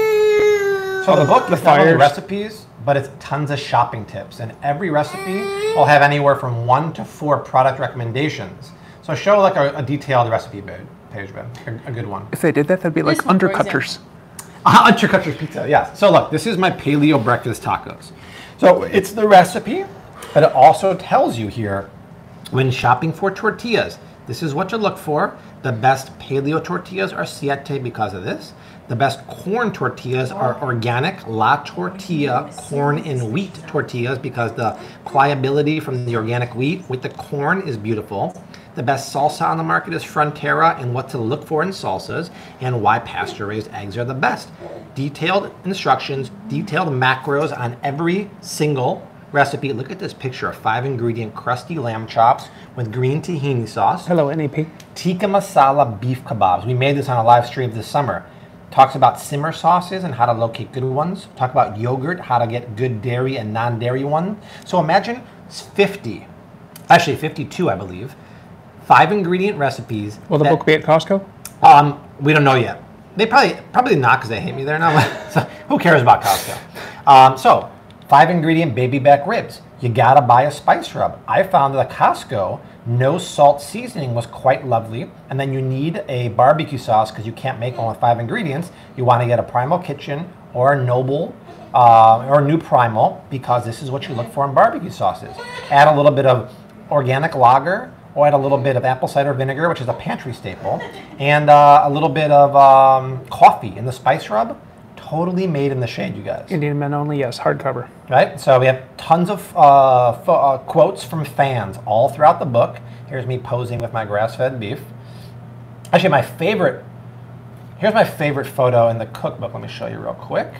So the book The is not only fires. recipes, but it's tons of shopping tips. And every recipe will have anywhere from one to four product recommendations. So show like a, a detailed recipe page, Ben. A, a good one. If they did that, that'd be like This one, for undercutters. Uh, Undercutter's Pizza, yes. So look, this is my paleo breakfast tacos. So it's the recipe, but it also tells you here, when shopping for tortillas, this is what to look for. The best paleo tortillas are Siete because of this. The best corn tortillas are organic La Tortilla corn and wheat tortillas because the pliability from the organic wheat with the corn is beautiful. The best salsa on the market is Frontera and what to look for in salsas and why pasture-raised eggs are the best. Detailed instructions, detailed macros on every single recipe. Look at this picture of five ingredient crusty lamb chops with green tahini sauce. Hello, N E P. Tikka masala beef kebabs. We made this on a live stream this summer. Talks about simmer sauces and how to locate good ones. Talk about yogurt, how to get good dairy and non-dairy one. So imagine fifty, actually fifty-two, I believe, five ingredient recipes. Will the that, book be at Costco? Um, we don't know yet. They probably probably not because they hate me there now. So who cares about Costco? Um, so five ingredient baby back ribs. You gotta buy a spice rub. I found that at Costco, no salt seasoning was quite lovely. And then you need a barbecue sauce because you can't make one with five ingredients. You want to get a Primal Kitchen or a Noble uh, or a New Primal because this is what you look for in barbecue sauces. Add a little bit of organic lager or add a little bit of apple cider vinegar, which is a pantry staple, and uh, a little bit of um, coffee in the spice rub. Totally made in the shade, you guys. Indian men only, yes, hardcover. Right, so we have tons of uh, fo- uh, quotes from fans all throughout the book. Here's me posing with my grass-fed beef. Actually, my favorite, here's my favorite photo in the cookbook. Let me show you real quick.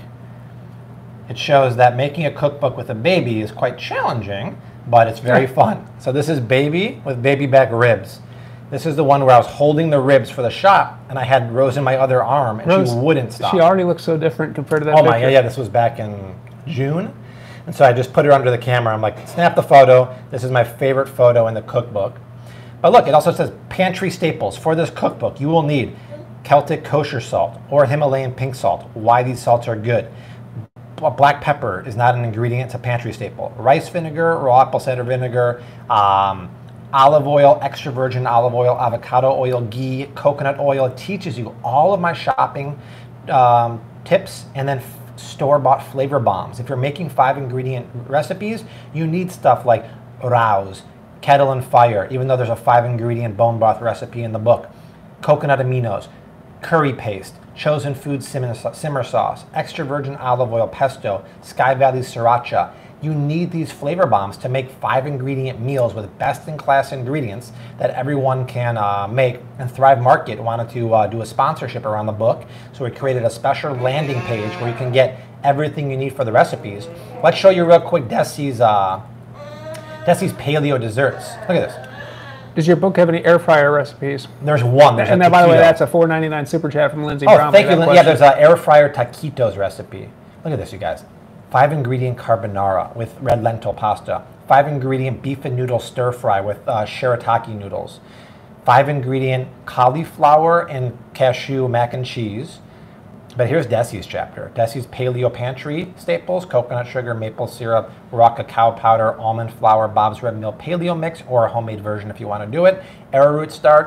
It shows that making a cookbook with a baby is quite challenging, but it's very fun. So this is baby with baby back ribs. This is the one where I was holding the ribs for the shot, and I had Rose in my other arm, and Rose, she wouldn't stop. She already looks so different compared to that Oh my, picture. yeah, yeah, this was back in June. And so I just put her under the camera. I'm like, snap the photo. This is my favorite photo in the cookbook. But look, it also says pantry staples. For this cookbook, you will need Celtic kosher salt or Himalayan pink salt. Why these salts are good. Black pepper is not an ingredient, it's a pantry staple. Rice vinegar, raw apple cider vinegar, um, olive oil, extra virgin olive oil, avocado oil, ghee, coconut oil. It teaches you all of my shopping um, tips and then store-bought flavor bombs. If you're making five ingredient recipes, you need stuff like rouse, kettle and fire, even though there's a five ingredient bone broth recipe in the book, coconut aminos, curry paste, chosen food simmer, simmer sauce, extra virgin olive oil pesto, Sky Valley sriracha. You need these flavor bombs to make five ingredient meals with best in class ingredients that everyone can uh, make. And Thrive Market wanted to uh, do a sponsorship around the book, so we created a special landing page where you can get everything you need for the recipes. Let's show you real quick Desi's, uh, Desi's paleo desserts. Look at this. Does your book have any air fryer recipes? There's one. There's And a then, by the way, taquito. that's a four ninety-nine super chat from Lindsay Oh, Brown. thank for you. that Lin- Yeah, question. there's an air fryer taquitos recipe. Look at this, you guys. Five ingredient carbonara with red lentil pasta. Five ingredient beef and noodle stir fry with uh, shirataki noodles. Five ingredient cauliflower and cashew mac and cheese. But here's Desi's chapter. Desi's paleo pantry staples: coconut sugar, maple syrup, raw cacao powder, almond flour, Bob's Red Mill paleo mix, or a homemade version if you want to do it. Arrowroot starch,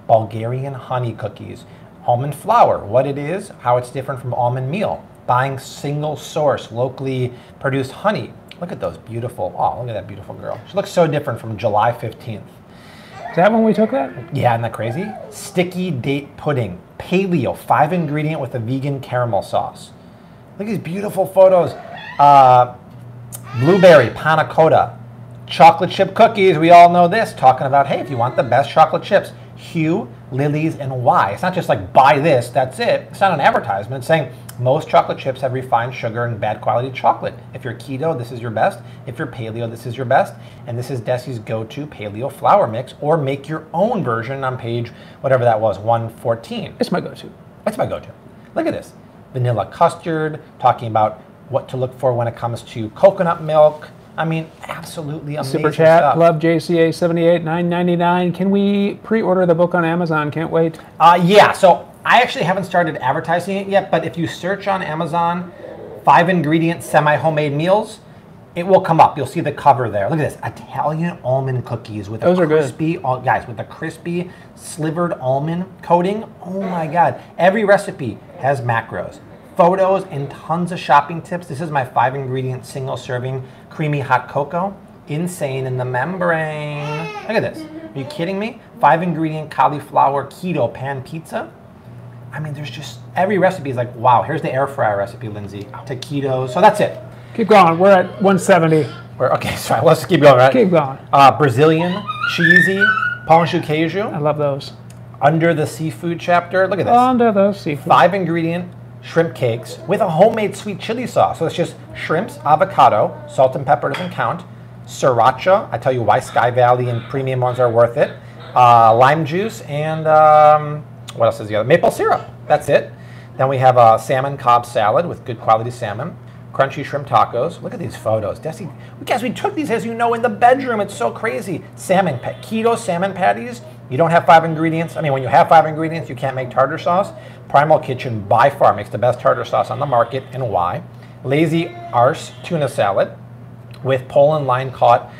Bulgarian honey cookies. Almond flour, what it is, how it's different from almond meal. Buying single source, locally produced honey. Look at those beautiful, oh, look at that beautiful girl. She looks so different from July fifteenth. Is that when we took that? Yeah, isn't that crazy? Sticky date pudding, paleo, five ingredient with a vegan caramel sauce. Look at these beautiful photos. Uh, blueberry panna cotta, chocolate chip cookies. We all know this, talking about, hey, if you want the best chocolate chips, Hue, Lily's, and Why. It's not just like buy this, that's it. It's not an advertisement. It's saying most chocolate chips have refined sugar and bad quality chocolate. If you're keto, this is your best. If you're paleo, this is your best. And this is Desi's go-to paleo flour mix, or make your own version on page, whatever that was, one fourteen. It's my go-to. It's my go-to. Look at this. Vanilla custard, talking about what to look for when it comes to coconut milk. I mean, absolutely amazing Super chat, stuff. love J C A seventy-eight, nine ninety-nine. Can we pre-order the book on Amazon? Can't wait. Uh, yeah, so I actually haven't started advertising it yet, but if you search on Amazon, five ingredient semi-homemade meals, it will come up. You'll see the cover there. Look at this, Italian almond cookies with Those a are good. crispy, oh, guys, with a crispy slivered almond coating. Oh my God. Every recipe has macros, photos, and tons of shopping tips. This is my five ingredient single serving creamy hot cocoa. Insane in the membrane. Look at this. Are you kidding me? Five ingredient cauliflower keto pan pizza. I mean, there's just, every recipe is like, wow, here's the air fryer recipe, Lindsay, to keto. So that's it. Keep going. We're at one seventy. We're, okay, sorry, let's keep going, right? Keep going. Uh, Brazilian, cheesy, ponchu I queijo, love those. under the seafood chapter. Look at this. Under the seafood. Five ingredient shrimp cakes with a homemade sweet chili sauce. So it's just shrimps, avocado, salt and pepper doesn't count, sriracha, I tell you why Sky Valley and premium ones are worth it, uh, lime juice, and um, what else is the other? Maple syrup. That's it. Then we have a salmon Cobb salad with good quality salmon, crunchy shrimp tacos. Look at these photos. Desi, guys, we took these, as you know, in the bedroom. It's so crazy. Salmon, keto salmon patties. You don't have five ingredients. I mean, when you have five ingredients, you can't make tartar sauce. Primal Kitchen by far makes the best tartar sauce on the market, and why. Lazy Arse tuna salad with Poland line caught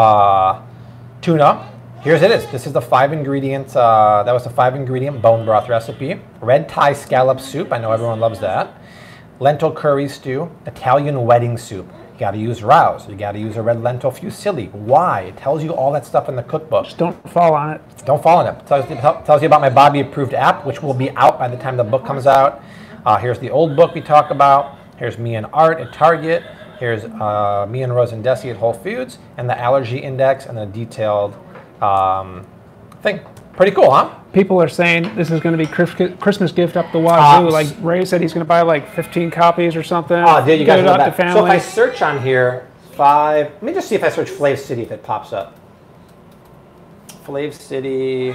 uh, tuna. Here's it is. This is the five ingredient, uh, that was the five ingredient bone broth recipe. Red Thai scallop soup. I know everyone loves that. Lentil curry stew. Italian wedding soup. You got to use rouse. You got to use a red lentil fusilli. Why? It tells you all that stuff in the cookbook. Just don't fall on it. Don't fall on it. It tells you, tells you about my Bobby approved app, which will be out by the time the book comes out. Uh, here's the old book we talk about. Here's me and Art at Target. Here's uh, me and Rose and Desi at Whole Foods, and the allergy index and the detailed um, thing. Pretty cool, huh? People are saying this is going to be Christmas gift up the wazoo. Uh, like Ray said, he's going to buy like fifteen copies or something. Oh, dude, you Get guys it know out to that. family. So if I search on here, five. Let me just see if I search Flav City if it pops up. Flav City.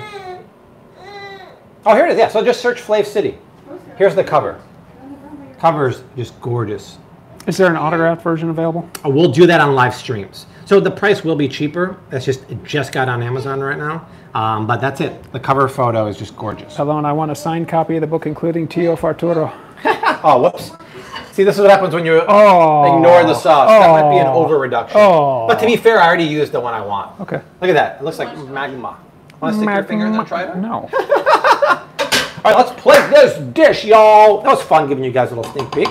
Oh, here it is. Yeah. So just search Flav City. Here's the cover. Cover's just gorgeous. Is there an autographed version available? Oh, we'll do that on live streams. So the price will be cheaper. That's just, it just got on Amazon right now. Um, but that's it. The cover photo is just gorgeous. Hello, and I want a signed copy of the book, including Tio Farturo. Oh, whoops. See, this is what happens when you Oh. ignore the sauce. Oh. That might be an over reduction. Oh. But to be fair, I already used the one I want. Okay. Look at that. It looks like magma. Want to stick your finger in there and try it? No. All right, let's plate this dish, y'all. That was fun giving you guys a little sneak peek.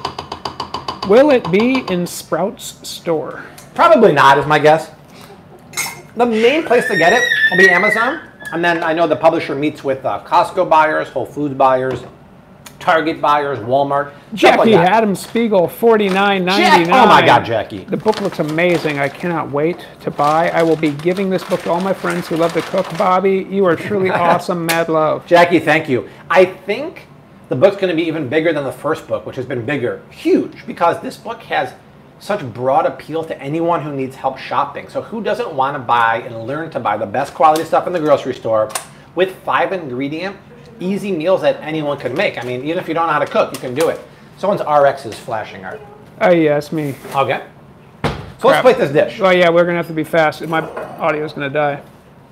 Will it be in Sprouts store? Probably not, is my guess. The main place to get it will be Amazon. And then I know the publisher meets with uh, Costco buyers, Whole Foods buyers, Target buyers, Walmart. Jackie like Adam Spiegel, forty-nine ninety-nine. Jack, oh my God, Jackie. The book looks amazing. I cannot wait to buy. I will be giving this book to all my friends who love to cook. Bobby, you are truly awesome. Mad love. Jackie, thank you. I think the book's going to be even bigger than the first book, which has been bigger. Huge, because this book has such broad appeal to anyone who needs help shopping. So who doesn't want to buy and learn to buy the best quality stuff in the grocery store with five ingredient, easy meals that anyone can make? I mean, even if you don't know how to cook, you can do it. Someone's R X is flashing, Art. Oh, yes, me. Okay. So let's plate this dish. Oh, yeah, we're going to have to be fast. My audio's going to die.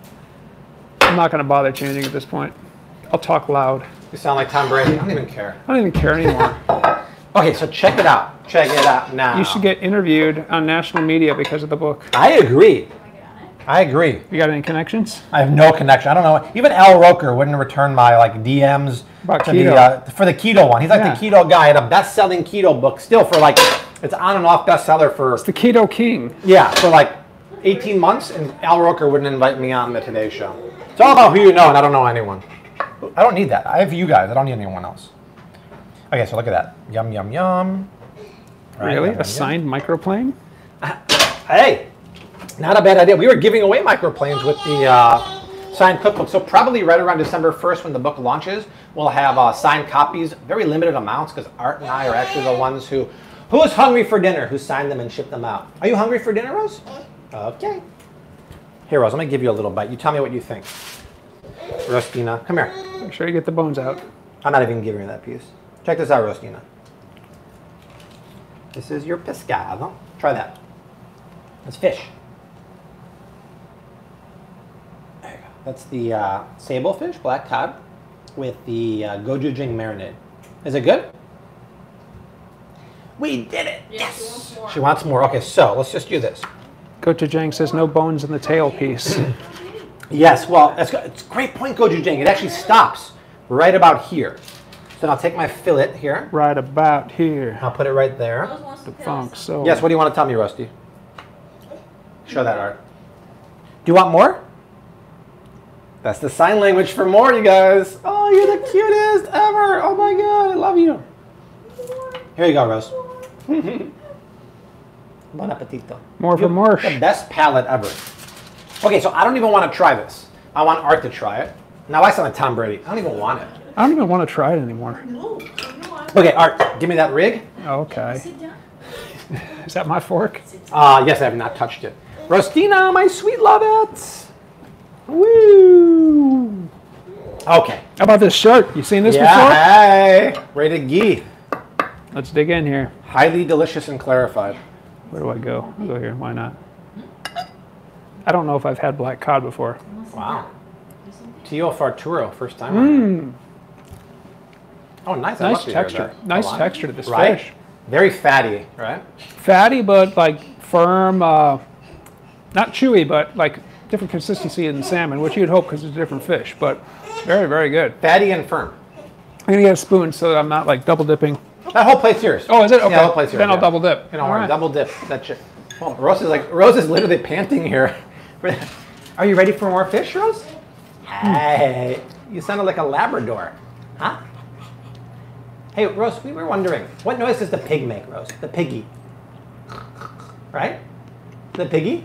I'm not going to bother changing at this point. I'll talk loud. You sound like Tom Brady. I don't even care. I don't even care anymore. Okay, so check it out. Check it out now. You should get interviewed on national media because of the book. I agree. I agree. You got any connections? I have no connection. I don't know. Even Al Roker wouldn't return my like D Ms About to keto. the, uh, for the keto one. He's like Yeah. the keto guy. Had a best-selling keto book still for like, it's on and off bestseller for, It's the Keto King. yeah, for like eighteen months, and Al Roker wouldn't invite me on the Today Show. It's all about who you know, and I don't know anyone. I don't need that. I have you guys. I don't need anyone else. Okay, so look at that. Yum, yum, yum. Right, Really? yum, yum, A signed microplane? yum. Hey, not a bad idea. We were giving away microplanes with the uh, signed cookbook. So probably right around December first when the book launches, we'll have uh, signed copies, very limited amounts, because Art and I are actually the ones who, who is hungry for dinner, who signed them and shipped them out. Are you hungry for dinner, Rose? Okay. Here, Rose, I'm going to give you a little bite. You tell me what you think. Rostina, come here. Make sure you get the bones out. I'm not even giving you that piece. Check this out, Rostina. This is your pescado. Try that. That's fish. There you go. That's the uh, sablefish, black cod, with the uh, goghuchang marinade. Is it good? We did it! Yeah, she wants more. She wants more. Okay, so let's just do this. Gochujang says no bones in the tail piece. Yes, well, that's good. It's a great point, goghuchang. It actually stops right about here. So then I'll take my fillet here. Right about here. I'll put it right there. Rose wants to The tell funk. us. So Yes, what do you want to tell me, Rusty? Show that, Art. Do you want more? That's the sign language for more, you guys. Oh, you're the cutest ever. Oh my God, I love you. Here you go, Rose. Bon appetito. More You for have Marsh. The best palate ever. Okay, so I don't even want to try this. I want Art to try it. Now I sound like Tom Brady. I don't even want it. I don't even want to try it anymore. No, no, I'm Okay, Art, give me that rig. Okay. sit down. Is that my fork? Uh, yes, I have not touched it. Rostina, my sweet lovette. Woo! Okay. How about this shirt? You seen this Yeah, hey. Rated ghee. before? Let's dig in here. Highly delicious and clarified. Where do I go? I'll go here. Why not? I don't know if I've had black cod before. Wow. Tio Farturo, first time. Mmm. Oh, nice. I Nice love to hear texture. that. Nice Hold on. texture to this Right? fish. Very fatty, right? Fatty, but like firm. Uh, not chewy, but like different consistency in salmon, which you'd hope because it's a different fish. But very, very good. Fatty and firm. I'm gonna get a spoon so that I'm not like double dipping. That whole plate's yours. Oh, is it? Okay. Yeah, the whole plate's yours. Then I'll yeah. double dip. You know, All we're right. double dip that shit. Oh, Rose is like Rose is literally panting here. Are you ready for more fish, Rose? Hey, you sounded like a Labrador, huh? Hey, Rose, we were wondering, what noise does the pig make, Rose? The piggy, right? The piggy?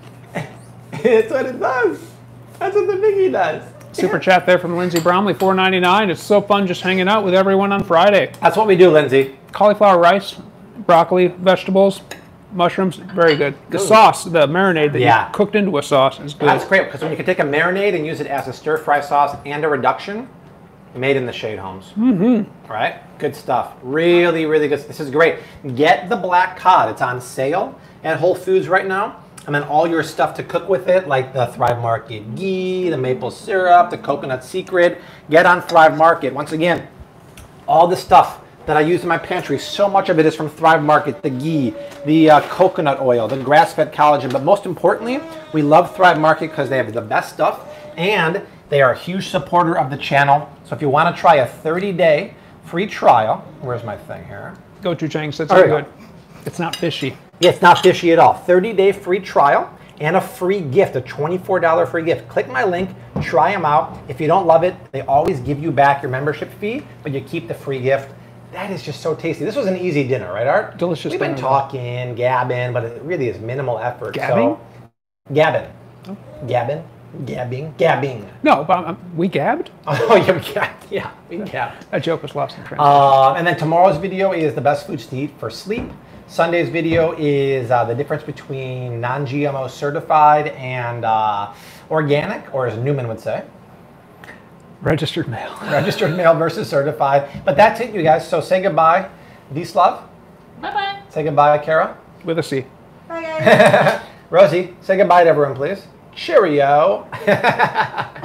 It's what it does. That's what the piggy does. Super chat there from Lindsay Bromley, four ninety-nine. It's so fun just hanging out with everyone on Friday. That's what we do, Lindsay. Cauliflower rice, broccoli, vegetables, mushrooms, very good. The Ooh. sauce, the marinade that Yeah. you cooked into a sauce is good. That's great, because when you can take a marinade and use it as a stir-fry sauce and a reduction, made in the Shade Homes. Mm-hmm. Right? Good stuff. Really, really good. This is great. Get the black cod. It's on sale at Whole Foods right now. And then all your stuff to cook with it, like the Thrive Market ghee, the maple syrup, the coconut secret, get on Thrive Market. Once again, all the stuff that I use in my pantry, so much of it is from Thrive Market, the ghee, the uh, coconut oil, the grass-fed collagen. But most importantly, we love Thrive Market because they have the best stuff and they are a huge supporter of the channel. So if you want to try a thirty day free trial, where's my thing here? Gochujang said There so you go. good. It's not fishy. Yeah, it's not fishy at all. thirty day free trial and a free gift, a twenty-four dollar free gift. Click my link, try them out. If you don't love it, they always give you back your membership fee, but you keep the free gift. That is just so tasty. This was an easy dinner, right, Art? Delicious We've been dinner. talking, gabbing, but it really is minimal effort. Gabbing? So, gabbing. Gabbing. Gabbing. Gabbing. No, but um, we gabbed? Oh, yeah, we gabbed. Yeah, we gabbed. That joke was lost in translation. Uh, and then tomorrow's video is the best foods to eat for sleep. Sunday's video is uh, the difference between non G M O certified and uh, organic, or as Newman would say, Registered mail. registered mail versus certified. But that's it, you guys. So say goodbye, Vislav. Bye-bye. Say goodbye, Kara. With a C. Bye, guys. Rosie, say goodbye to everyone, please. Cheerio.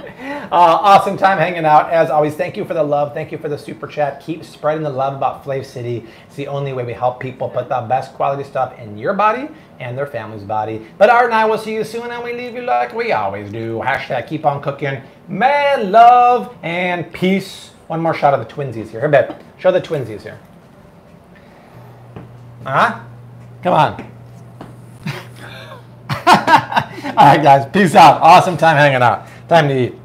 awesome time hanging out. As always, thank you for the love. Thank you for the super chat. Keep spreading the love about Flav City. It's the only way we help people put the best quality stuff in your body and their family's body. But Art and I will see you soon, and we leave you like we always do. Hashtag keep on cooking. Man, love, and peace. One more shot of the twinsies here. Here, babe. Show the twinsies here. Huh? Come on. All right, guys. Peace out. Awesome time hanging out. Time to eat.